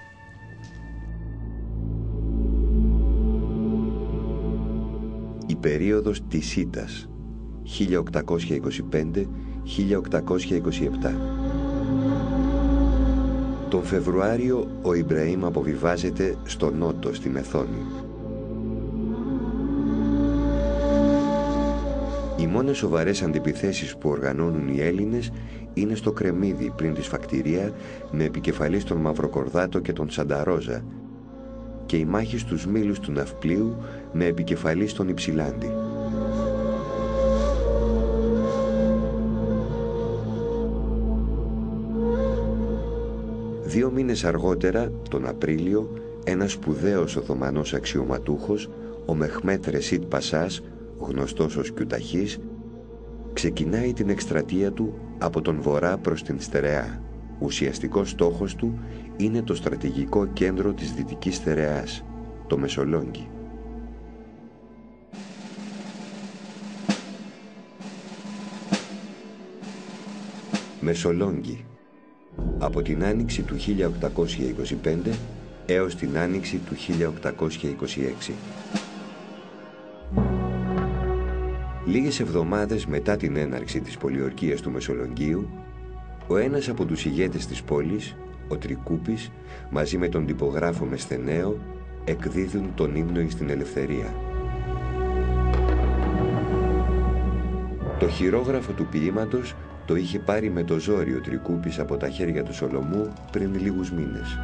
Η περίοδος της ήττας χίλια οκτακόσια είκοσι πέντε με χίλια οκτακόσια είκοσι επτά. Τον Φεβρουάριο ο Ιμπραήμ αποβιβάζεται στο νότο, στη Μεθόνη. Οι μόνες σοβαρές αντιπιθέσεις που οργανώνουν οι Έλληνες είναι στο Κρεμμύδι πριν τη Σφακτηρία, με επικεφαλής τον Μαυροκορδάτο και τον Σανταρόζα, και η μάχη στους μήλους του Ναυπλίου με επικεφαλής τον Υψηλάντη. Δύο μήνες αργότερα, τον Απρίλιο, ένας σπουδαίος Οθωμανός αξιωματούχος, ο Μεχμέτ Ρεσίτ Πασάς, γνωστός ως Κιουταχής, ξεκινάει την εκστρατεία του από τον βορρά προς την Στερεά. Ουσιαστικός στόχος του είναι το στρατηγικό κέντρο της Δυτικής Στερεάς, το Μεσολόγγι. Μεσολόγγι. Από την άνοιξη του χίλια οκτακόσια είκοσι πέντε έως την άνοιξη του χίλια οκτακόσια είκοσι έξι. Λίγες εβδομάδες μετά την έναρξη της πολιορκίας του Μεσολογγίου, ο ένας από τους ηγέτες της πόλης, ο Τρικούπης, μαζί με τον τυπογράφο Μεσθεναίο, εκδίδουν τον ύμνο εις την ελευθερία. Το χειρόγραφο του ποίηματος το είχε πάρει με το ζόρι ο Τρικούπης από τα χέρια του Σολομού πριν λίγους μήνες.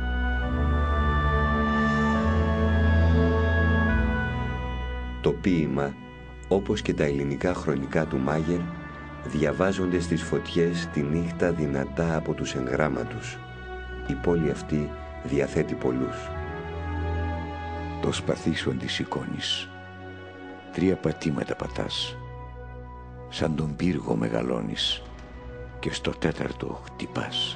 Το ποίημα, όπως και τα ελληνικά χρονικά του Μάγερ, διαβάζονται στις φωτιές τη νύχτα δυνατά από τους εγγράμματους. Η πόλη αυτή διαθέτει πολλούς. Το σπαθί σου αντισηκώνεις, τρία πατήματα πατάς, σαν τον πύργο μεγαλώνεις και στο τέταρτο χτυπάς.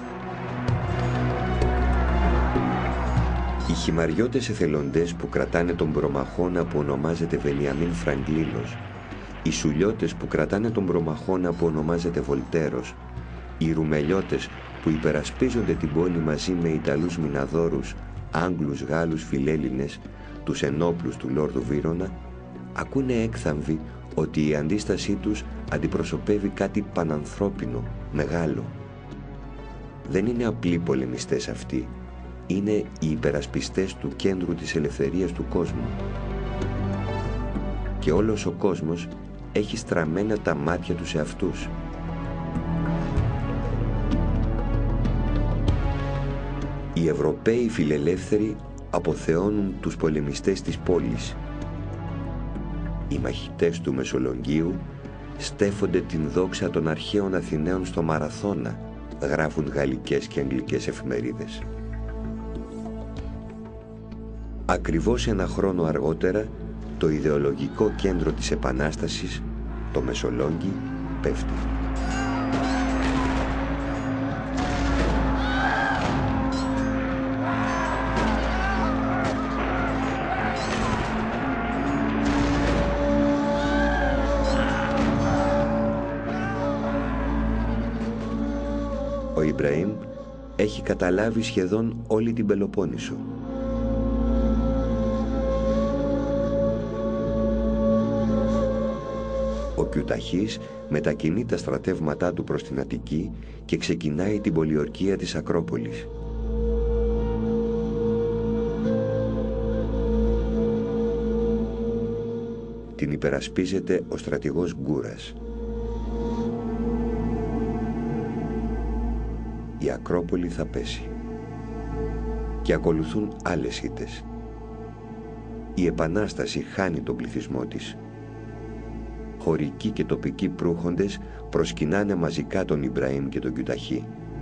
Οι χυμαριώτες εθελοντές που κρατάνε τον προμαχώνα που ονομάζεται Βενιαμίν Φραγκλίνος, οι σουλιώτες που κρατάνε τον προμαχώνα που ονομάζεται Βολτέρος, οι ρουμελιώτες που υπερασπίζονται την πόλη μαζί με Ιταλούς μιναδόρους, Άγγλους, Γάλλους, Φιλέλληνες, τους ενόπλους του Λόρδου Βύρωνα, ακούνε έκθαμβοι ότι η αντίστασή τους αντιπροσωπεύει κάτι πανανθρώπινο, μεγάλο. Δεν είναι απλοί πολεμιστές αυτοί, είναι οι υπερασπιστές του κέντρου της ελευθερίας του κόσμου. Και όλος ο κόσμος έχει στραμμένα τα μάτια του σε αυτούς. Οι Ευρωπαίοι φιλελεύθεροι αποθεώνουν τους πολεμιστές της πόλης. Οι μαχητές του Μεσολογγίου στέφονται την δόξα των αρχαίων Αθηναίων στο Μαραθώνα, γράφουν γαλλικές και αγγλικές εφημερίδες. Ακριβώς ένα χρόνο αργότερα, το ιδεολογικό κέντρο της Επανάστασης, το Μεσολόγγι, πέφτει. Ο Ιμπραήμ έχει καταλάβει σχεδόν όλη την Πελοπόννησο. Ο Κιουταχής μετακινεί τα στρατεύματά του προς την Αττική και ξεκινάει την πολιορκία της Ακρόπολης. Την υπερασπίζεται ο στρατηγός Γκούρας. Η Ακρόπολη θα πέσει. Και ακολουθούν άλλες ήττες. Η Επανάσταση χάνει τον πληθυσμό της. Χωρικοί και τοπικοί προύχοντες προσκυνάνε μαζικά τον Ιμπραήμ και τον Κιουταχή.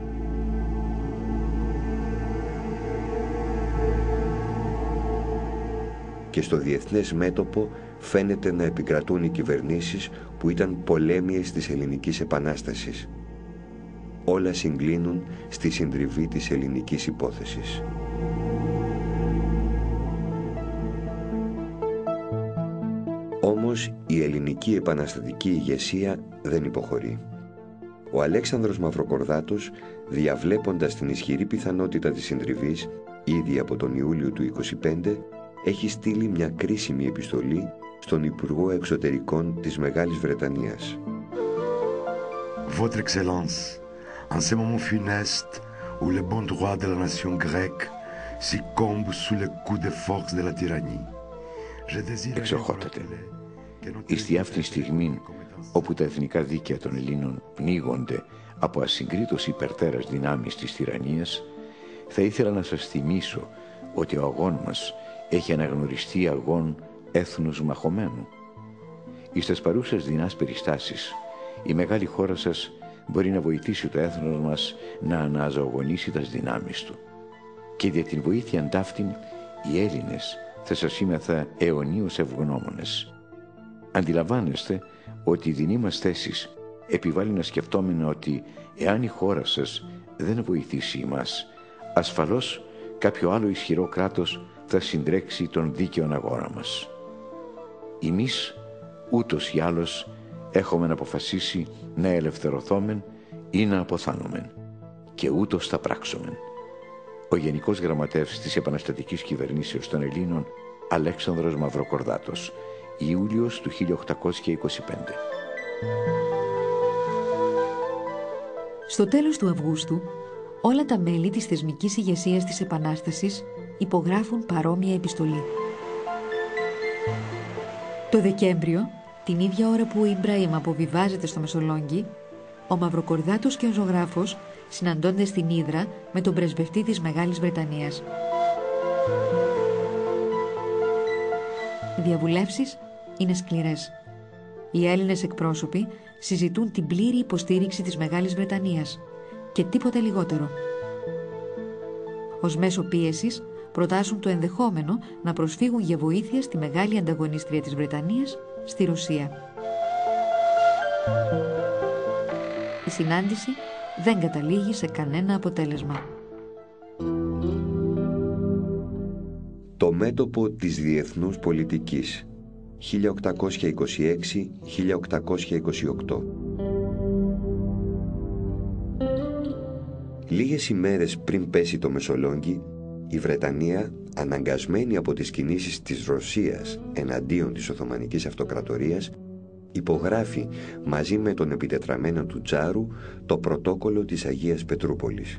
Και στο διεθνές μέτωπο φαίνεται να επικρατούν οι κυβερνήσεις που ήταν πολέμιες της ελληνικής επανάστασης. Όλα συγκλίνουν στη συντριβή της ελληνικής υπόθεσης. Όμως η ελληνική επαναστατική ηγεσία δεν υποχωρεί. Ο Αλέξανδρος Μαυροκορδάτος, διαβλέποντας την ισχυρή πιθανότητα της συντριβής, ήδη από τον Ιούλιο του είκοσι πέντε, έχει στείλει μια κρίσιμη επιστολή στον Υπουργό Εξωτερικών της Μεγάλης Βρετανίας. Votre Excellence, en ce moment funeste où le bon droit de la nation grecque succombe sous le coup de force de la tyrannie. Εξοχότατε, εις αυτήν στιγμή όπου τα εθνικά δίκαια των Ελλήνων πνίγονται από ασυγκρίτως υπερτέρας δυνάμεις της τυραννίας, θα ήθελα να σας θυμίσω ότι ο αγών μας έχει αναγνωριστεί αγών έθνους μαχωμένου. Εις τας παρούσας δεινάς περιστάσεις, η μεγάλη χώρα σας μπορεί να βοηθήσει το έθνος μας να αναζωογονήσει τας δυνάμεις του. Και για την βοήθεια ταύτην οι Έλληνες θα σας είμεθα αιωνίως ευγνώμονες. Αντιλαμβάνεστε ότι η δινή μας θέσεις επιβάλλει να σκεφτόμενα ότι εάν η χώρα σας δεν βοηθήσει εμάς, ασφαλώς κάποιο άλλο ισχυρό κράτος θα συντρέξει τον δίκαιον αγώνα μας. Εμείς ούτως ή άλλως έχουμε αποφασίσει να ελευθερωθόμεν ή να αποθάνομεν, και ούτως θα πράξομεν. Ο Γενικός Γραμματεύς της Επαναστατικής Κυβερνήσεως των Ελλήνων, Αλέξανδρος Μαυροκορδάτος, Ιούλιος του χίλια οκτακόσια είκοσι πέντε. Στο τέλος του Αυγούστου, όλα τα μέλη της θεσμικής ηγεσίας της Επανάστασης υπογράφουν παρόμοια επιστολή. Το Δεκέμβριο, την ίδια ώρα που ο Ιμπραήμ αποβιβάζεται στο Μεσολόγγι, ο Μαυροκορδάτος και ο ζωγράφος συναντώνται στην Ύδρα με τον πρεσβευτή της Μεγάλης Βρετανίας. Οι διαβουλεύσεις είναι σκληρές. Οι Έλληνες εκπρόσωποι συζητούν την πλήρη υποστήριξη της Μεγάλης Βρετανίας και τίποτα λιγότερο. Ως μέσο πίεσης προτάσουν το ενδεχόμενο να προσφύγουν για βοήθεια στη μεγάλη ανταγωνίστρια της Βρετανίας, στη Ρωσία. Η συνάντηση δεν καταλήγει σε κανένα αποτέλεσμα. Το μέτωπο της διεθνούς πολιτικής χίλια οκτακόσια είκοσι έξι με χίλια οκτακόσια είκοσι οκτώ. Λίγες ημέρες πριν πέσει το Μεσολόγγι, η Βρετανία, αναγκασμένη από τις κινήσεις της Ρωσίας εναντίον της Οθωμανικής Αυτοκρατορίας, υπογράφει μαζί με τον επιτετραμένο του Τσάρου το πρωτόκολλο της Αγίας Πετρούπολης.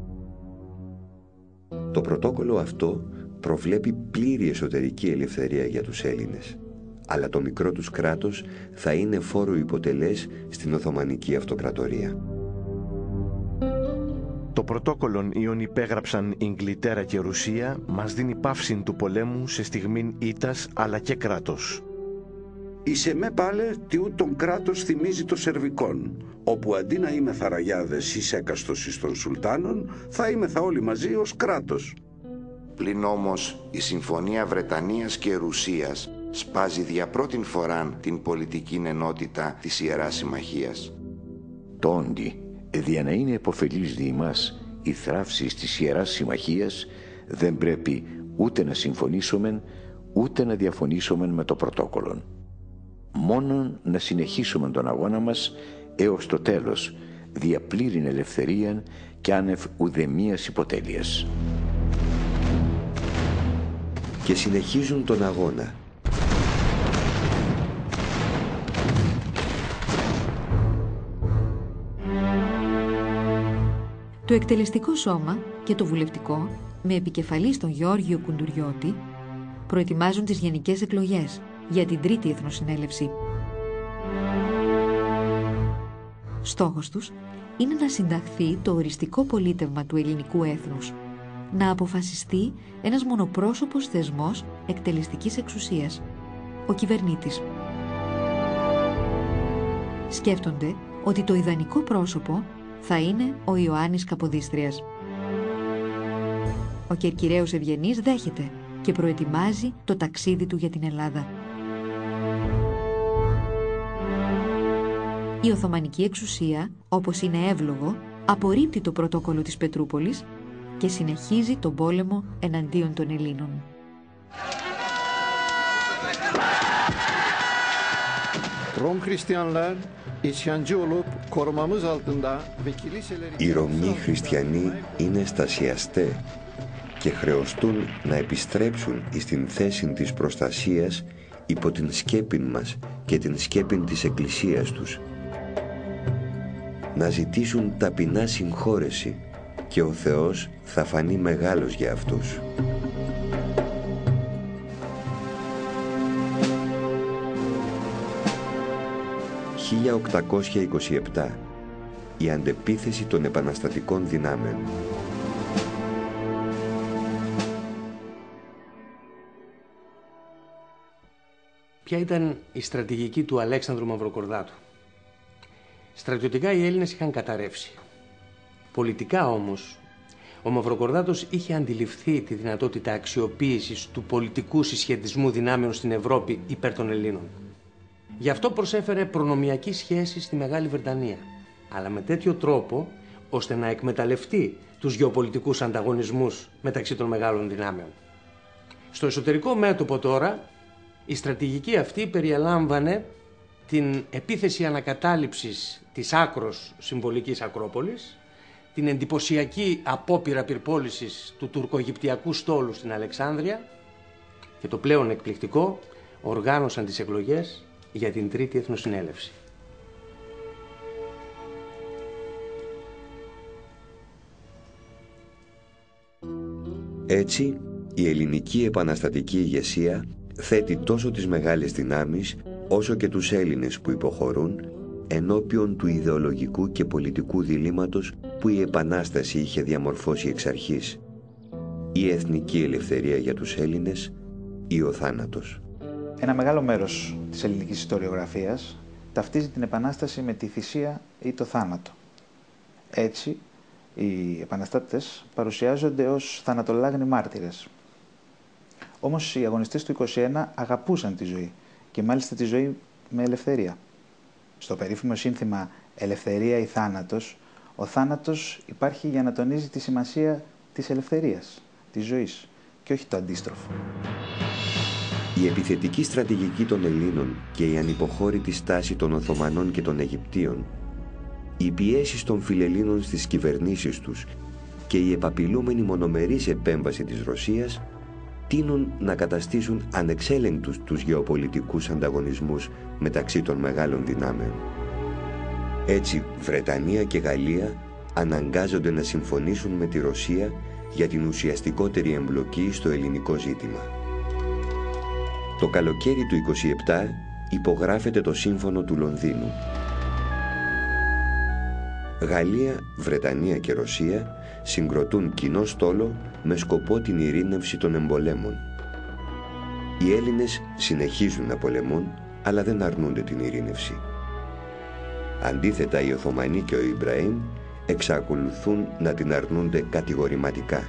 Το πρωτόκολλο αυτό προβλέπει πλήρη εσωτερική ελευθερία για τους Έλληνες, αλλά το μικρό τους κράτος θα είναι φόρο υποτελές στην Οθωμανική Αυτοκρατορία. Το πρωτόκολλον ιον υπέγραψαν Ιγγλιτέρα και Ρουσία μας δίνει πάυσιν του πολέμου σε στιγμήν ήττας αλλά και κράτος. Εις εμέ πάλε τι ούτων κράτος θυμίζει το Σερβικόν, όπου αντί να είμαι θαραγιάδες εις έκαστος εις των Σουλτάνων, θα είμαι θα όλοι μαζί ως κράτος. Πλην όμως η Συμφωνία Βρετανίας και Ρουσίας σπάζει δια πρώτην φοράν την πολιτική ενότητα της Ιεράς Συμμαχίας. Το όντι, δια να είναι επωφελής δι' ημάς η θράψη της Ιεράς Συμμαχίας, δεν πρέπει ούτε να συμφωνήσουμε, ούτε να διαφωνήσουμε με το πρωτόκολλο. Μόνον να συνεχίσουμε τον αγώνα μας έως το τέλος, δια πλήρην ελευθερία και άνευ ουδεμίας υποτέλειας. Και συνεχίζουν τον αγώνα. Το εκτελεστικό σώμα και το βουλευτικό, με επικεφαλής τον Γεώργιο Κουντουριώτη, προετοιμάζουν τις γενικές εκλογές για την Τρίτη Εθνοσυνέλευση. Στόχος τους είναι να συνταχθεί το οριστικό πολίτευμα του ελληνικού έθνους, να αποφασιστεί ένας μονοπρόσωπος θεσμός εκτελεστικής εξουσίας, ο κυβερνήτης. Σκέφτονται ότι το ιδανικό πρόσωπο θα είναι ο Ιωάννης Καποδίστριας. Ο Κερκυραίος Ευγενής δέχεται και προετοιμάζει το ταξίδι του για την Ελλάδα. Η Οθωμανική εξουσία, όπως είναι εύλογο, απορρίπτει το πρωτόκολλο της Πετρούπολης και συνεχίζει τον πόλεμο εναντίον των Ελλήνων. Οι Ρωμιοί χριστιανοί είναι στασιαστέ και χρεωστούν να επιστρέψουν στην θέση της προστασίας υπό την σκέπην μας και την σκέπην της Εκκλησίας τους. Να ζητήσουν ταπεινά συγχώρεση και ο Θεός θα φανεί μεγάλος για αυτούς. χίλια οκτακόσια είκοσι επτά. Η αντεπίθεση των επαναστατικών δυνάμεων. Ποια ήταν η στρατηγική του Αλέξανδρου Μαυροκορδάτου? Στρατιωτικά οι Έλληνες είχαν καταρρεύσει. Πολιτικά όμως, ο Μαυροκορδάτος είχε αντιληφθεί τη δυνατότητα αξιοποίησης του πολιτικού συσχετισμού δυνάμεων στην Ευρώπη υπέρ των Ελλήνων. Γι' αυτό προσέφερε προνομιακή σχέση στη Μεγάλη Βρετανία, αλλά με τέτοιο τρόπο ώστε να εκμεταλλευτεί τους γεωπολιτικούς ανταγωνισμούς μεταξύ των μεγάλων δυνάμεων. Στο εσωτερικό μέτωπο τώρα, η στρατηγική αυτή περιελάμβανε την επίθεση ανακατάληψης της άκρος συμβολικής Ακρόπολης, την εντυπωσιακή απόπειρα πυρπόλησης του τουρκογυπτιακού στόλου στην Αλεξάνδρεια και το πλέον εκπληκτικό, οργάνωσαν τις εκλογές για την Τρίτη Εθνοσυνέλευση. Έτσι, η ελληνική επαναστατική ηγεσία θέτει τόσο τις μεγάλες δυνάμεις όσο και τους Έλληνες που υποχωρούν ενώπιον του ιδεολογικού και πολιτικού διλήμματος που η Επανάσταση είχε διαμορφώσει εξ αρχής. Η εθνική ελευθερία για τους Έλληνες ή ο θάνατος. Ένα μεγάλο μέρος της ελληνικής ιστοριογραφίας ταυτίζει την Επανάσταση με τη θυσία ή το θάνατο. Έτσι, οι επαναστάτες παρουσιάζονται ως θανατολάγνοι μάρτυρες. Όμως οι αγωνιστές του είκοσι ένα αγαπούσαν τη ζωή και μάλιστα τη ζωή με ελευθερία. Στο περίφημο σύνθημα «Ελευθερία ή θάνατος», ο θάνατος υπάρχει για να τονίζει τη σημασία της ελευθερίας, της ζωής και όχι το αντίστροφο. Η επιθετική στρατηγική των Ελλήνων και η ανυποχώρητη στάση των Οθωμανών και των Αιγυπτίων, οι πιέσεις των Φιλελλήνων στις κυβερνήσεις τους και η επαπειλούμενη μονομερής επέμβαση της Ρωσίας τείνουν να καταστήσουν ανεξέλεγκτους τους γεωπολιτικούς ανταγωνισμούς μεταξύ των μεγάλων δυνάμεων. Έτσι, Βρετανία και Γαλλία αναγκάζονται να συμφωνήσουν με τη Ρωσία για την ουσιαστικότερη εμπλοκή στο ελληνικό ζήτημα. Το καλοκαίρι του είκοσι επτά υπογράφεται το Σύμφωνο του Λονδίνου. Γαλλία, Βρετανία και Ρωσία συγκροτούν κοινό στόλο με σκοπό την ειρήνευση των εμπολέμων. Οι Έλληνες συνεχίζουν να πολεμούν, αλλά δεν αρνούνται την ειρήνευση. Αντίθετα, οι Οθωμανοί και ο Ιμπραήμ εξακολουθούν να την αρνούνται κατηγορηματικά.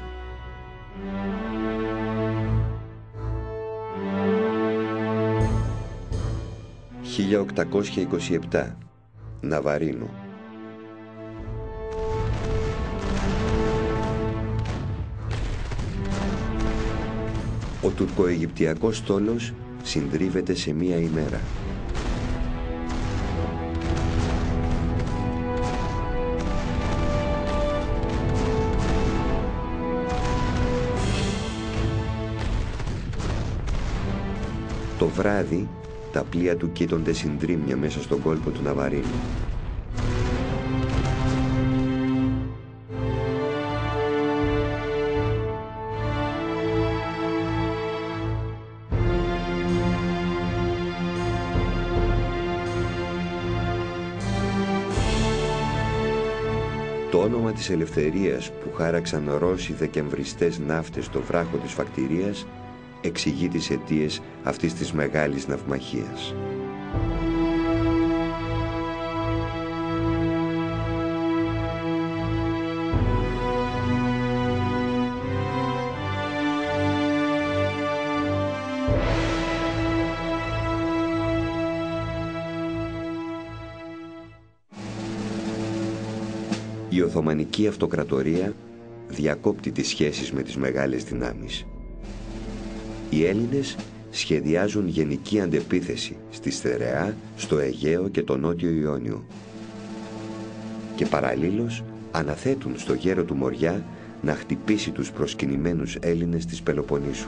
χίλια οκτακόσια είκοσι επτά. Ναβαρίνο. Ο τουρκοαιγυπτιακός στόλος συντρίβεται σε μία ημέρα. Το βράδυ, τα πλοία του κοίτονται συντρίμμια μέσα στον κόλπο του Ναβαρίνου. Το όνομα της ελευθερίας που χάραξαν Ρώσοι δεκεμβριστές ναύτες στο βράχο της Φακτηρίας εξηγεί τις αιτίες αυτής της μεγάλης ναυμαχίας. Η Οθωμανική Αυτοκρατορία διακόπτει τις σχέσεις με τις μεγάλες δυνάμεις. Οι Έλληνες σχεδιάζουν γενική αντεπίθεση στη Στερεά, στο Αιγαίο και το Νότιο Ιόνιο. Και παραλλήλως αναθέτουν στο γέρο του Μοριά να χτυπήσει τους προσκυνημένους Έλληνες της Πελοποννήσου.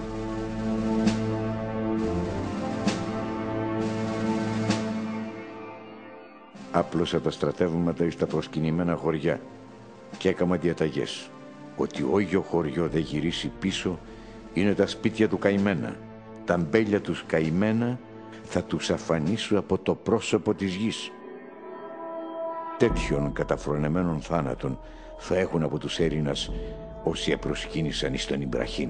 Άπλωσα τα στρατεύματα εις τα προσκυνημένα χωριά και έκαμα διαταγές ότι όγιο χωριό δεν γυρίσει πίσω είναι τα σπίτια του καημένα. Τα μπέλια τους καημένα θα τους αφανίσω από το πρόσωπο της γης. Τέτοιων καταφρονεμένων θάνατων θα έχουν από τους Έλληνας όσοι επροσκύνησαν εις τον Ιμπραχήμ.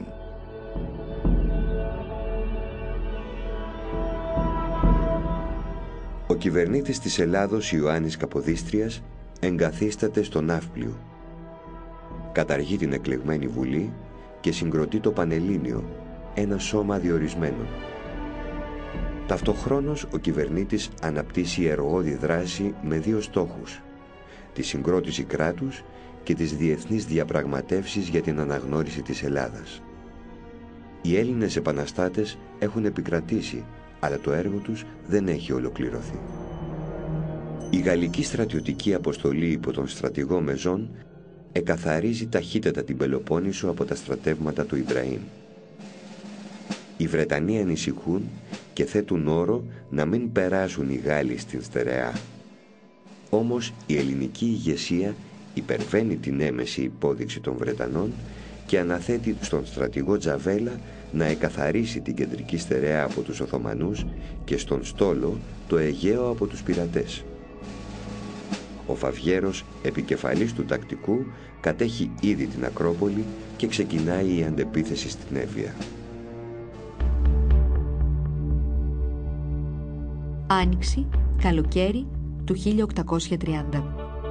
Ο κυβερνήτης της Ελλάδος Ιωάννης Καποδίστριας εγκαθίσταται στο Ναύπλιο. Καταργεί την εκλεγμένη Βουλή και συγκροτεί το Πανελλήνιο, ένα σώμα διορισμένων. Ταυτοχρόνως ο κυβερνήτης αναπτύσσει εργώδη δράση με δύο στόχους: τη συγκρότηση κράτους και τις διεθνείς διαπραγματεύσεις για την αναγνώριση της Ελλάδας. Οι Έλληνες επαναστάτες έχουν επικρατήσει, αλλά το έργο τους δεν έχει ολοκληρωθεί. Η γαλλική στρατιωτική αποστολή υπό τον στρατηγό Μεζόν εκαθαρίζει ταχύτερα την Πελοπόννησο από τα στρατεύματα του Ιμπραήμ. Οι Βρετανοί ανησυχούν και θέτουν όρο να μην περάσουν οι Γάλλοι στην Στερεά. Όμως η ελληνική ηγεσία υπερβαίνει την έμεση υπόδειξη των Βρετανών και αναθέτει στον στρατηγό Τζαβέλα να εκαθαρίσει την κεντρική Στερεά από τους Οθωμανούς και στον Στόλο το Αιγαίο από τους πειρατές. Ο Φαβιέρος, επικεφαλής του τακτικού, κατέχει ήδη την Ακρόπολη και ξεκινάει η αντεπίθεση στην Εύβοια. Άνοιξη, καλοκαίρι του χίλια οκτακόσια τριάντα.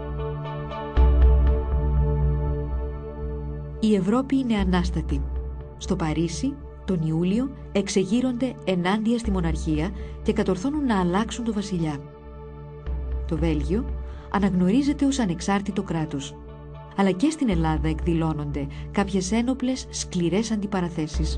Η Ευρώπη είναι ανάστατη. Στο Παρίσι, τον Ιούλιο, εξεγείρονται ενάντια στη μοναρχία και κατορθώνουν να αλλάξουν το βασιλιά. Το Βέλγιο αναγνωρίζεται ως ανεξάρτητο κράτος. Αλλά και στην Ελλάδα εκδηλώνονται κάποιες ένοπλες σκληρές αντιπαραθέσεις.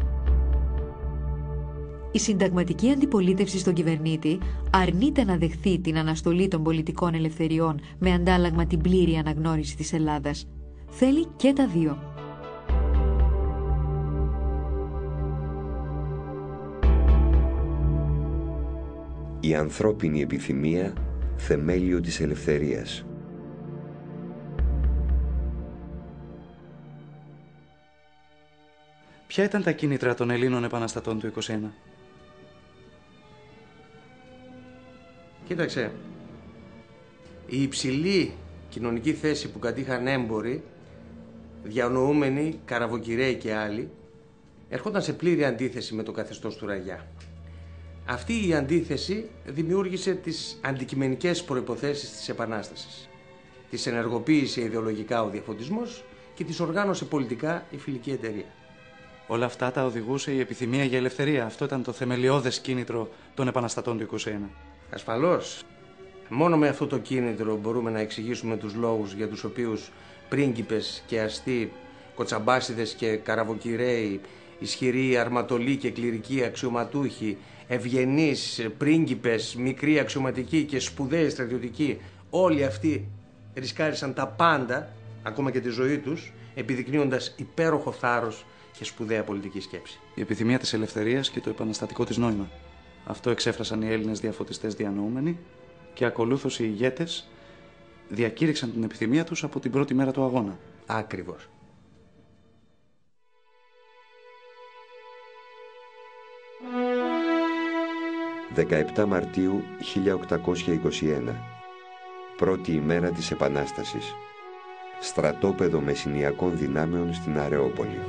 Η συνταγματική αντιπολίτευση στον κυβερνήτη αρνείται να δεχθεί την αναστολή των πολιτικών ελευθεριών με αντάλλαγμα την πλήρη αναγνώριση της Ελλάδας. Θέλει και τα δύο. Η ανθρώπινη επιθυμία, θεμέλιο της ελευθερίας. Ποια ήταν τα κίνητρα των Ελλήνων επαναστατών του είκοσι ένα? Κοίταξε, η υψηλή κοινωνική θέση που κατήχαν έμποροι, διανοούμενοι, καραβοκυρέοι και άλλοι, έρχονταν σε πλήρη αντίθεση με το καθεστώς του Ραγιά. Αυτή η αντίθεση δημιούργησε τις αντικειμενικές προϋποθέσεις της Επανάστασης. Της ενεργοποίησε ιδεολογικά ο διαφωτισμός και της οργάνωσε πολιτικά η Φιλική Εταιρεία. Όλα αυτά τα οδηγούσε η επιθυμία για ελευθερία. Αυτό ήταν το θεμελιώδες κίνητρο των επαναστατών του είκοσι ένα. Ασφαλώς. Μόνο με αυτό το κίνητρο μπορούμε να εξηγήσουμε τους λόγους για τους οποίους πρίγκιπες και αστεί, κοτσαμπάσιδες και καραβοκυρέοι, ισχυροί αρματολοί και κληρικοί αξιωματούχοι, ευγενείς πρίγκιπες, μικροί αξιωματικοί και σπουδαίοι στρατιωτικοί, όλοι αυτοί ρισκάρισαν τα πάντα, ακόμα και τη ζωή τους, επιδεικνύοντας υπέροχο θάρρος και σπουδαία πολιτική σκέψη. Η επιθυμία της ελευθερίας και το επαναστατικό της νόημα. Αυτό εξέφρασαν οι Έλληνες διαφωτιστές διανοούμενοι και ακολούθως οι ηγέτες διακήρυξαν την επιθυμία τους από την πρώτη μέρα του αγώνα. Ακριβώς. δεκαεπτά Μαρτίου χίλια οκτακόσια είκοσι ένα. Πρώτη ημέρα της Επανάστασης. Στρατόπεδο μεσηνιακών δυνάμεων στην Αρεόπολη.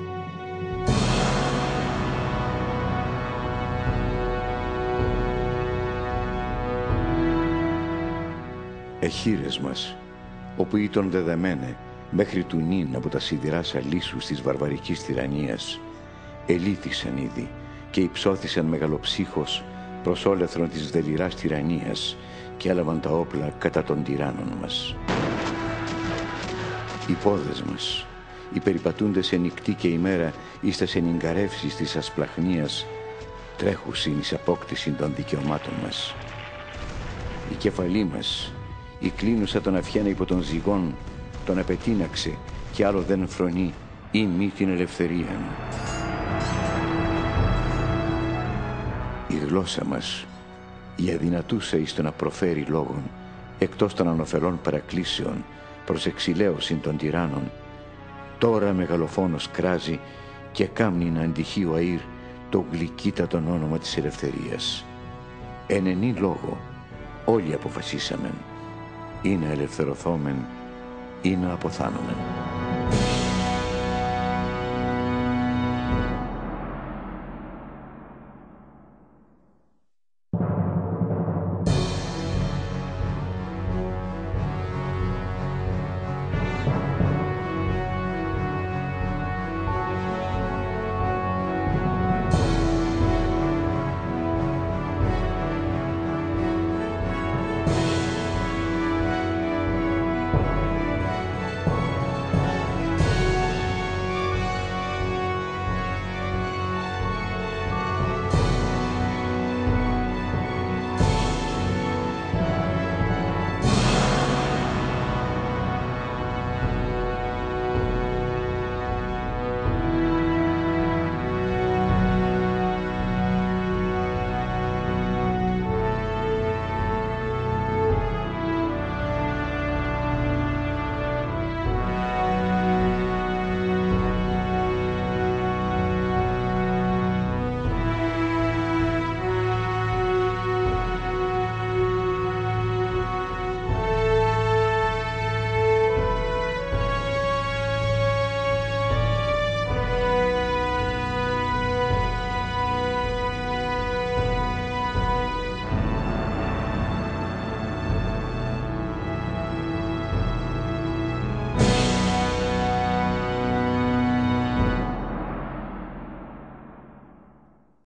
Εχείρες μας, όπου ήταν δεδεμένε μέχρι του νυν από τα σιδηρά σαλίσους της βαρβαρικής τυραννίας, ελήθησαν ήδη και υψώθησαν μεγαλοψύχος προς όλεθρον της δελειράς τυραννίας και έλαβαν τα όπλα κατά των τυράννων μας. Οι πόδες μας, οι περιπατούντες εν νυχτή και ημέρα εις τας ενιγκαρεύσεις της ασπλαχνίας, τρέχουσιν εις απόκτηση των δικαιωμάτων μας. Η κεφαλή μας, η κλίνουσα των αφιένα υπό των ζυγών, τον απετίναξε και άλλο δεν φρονεί ή μη την ελευθερία. Η γλώσσα μας, η αδυνατούσα εις το να προφέρει λόγων, εκτός των ανοφελών παρακλήσεων προς εξηλαίωση των τυράννων, τώρα μεγαλοφόνος κράζει και κάμνει να αντυχεί ο αήρ το γλυκύτατον όνομα της ελευθερίας. Εν ενή λόγο όλοι αποφασίσαμεν ή να ελευθερωθόμεν ή να αποθάνομεν.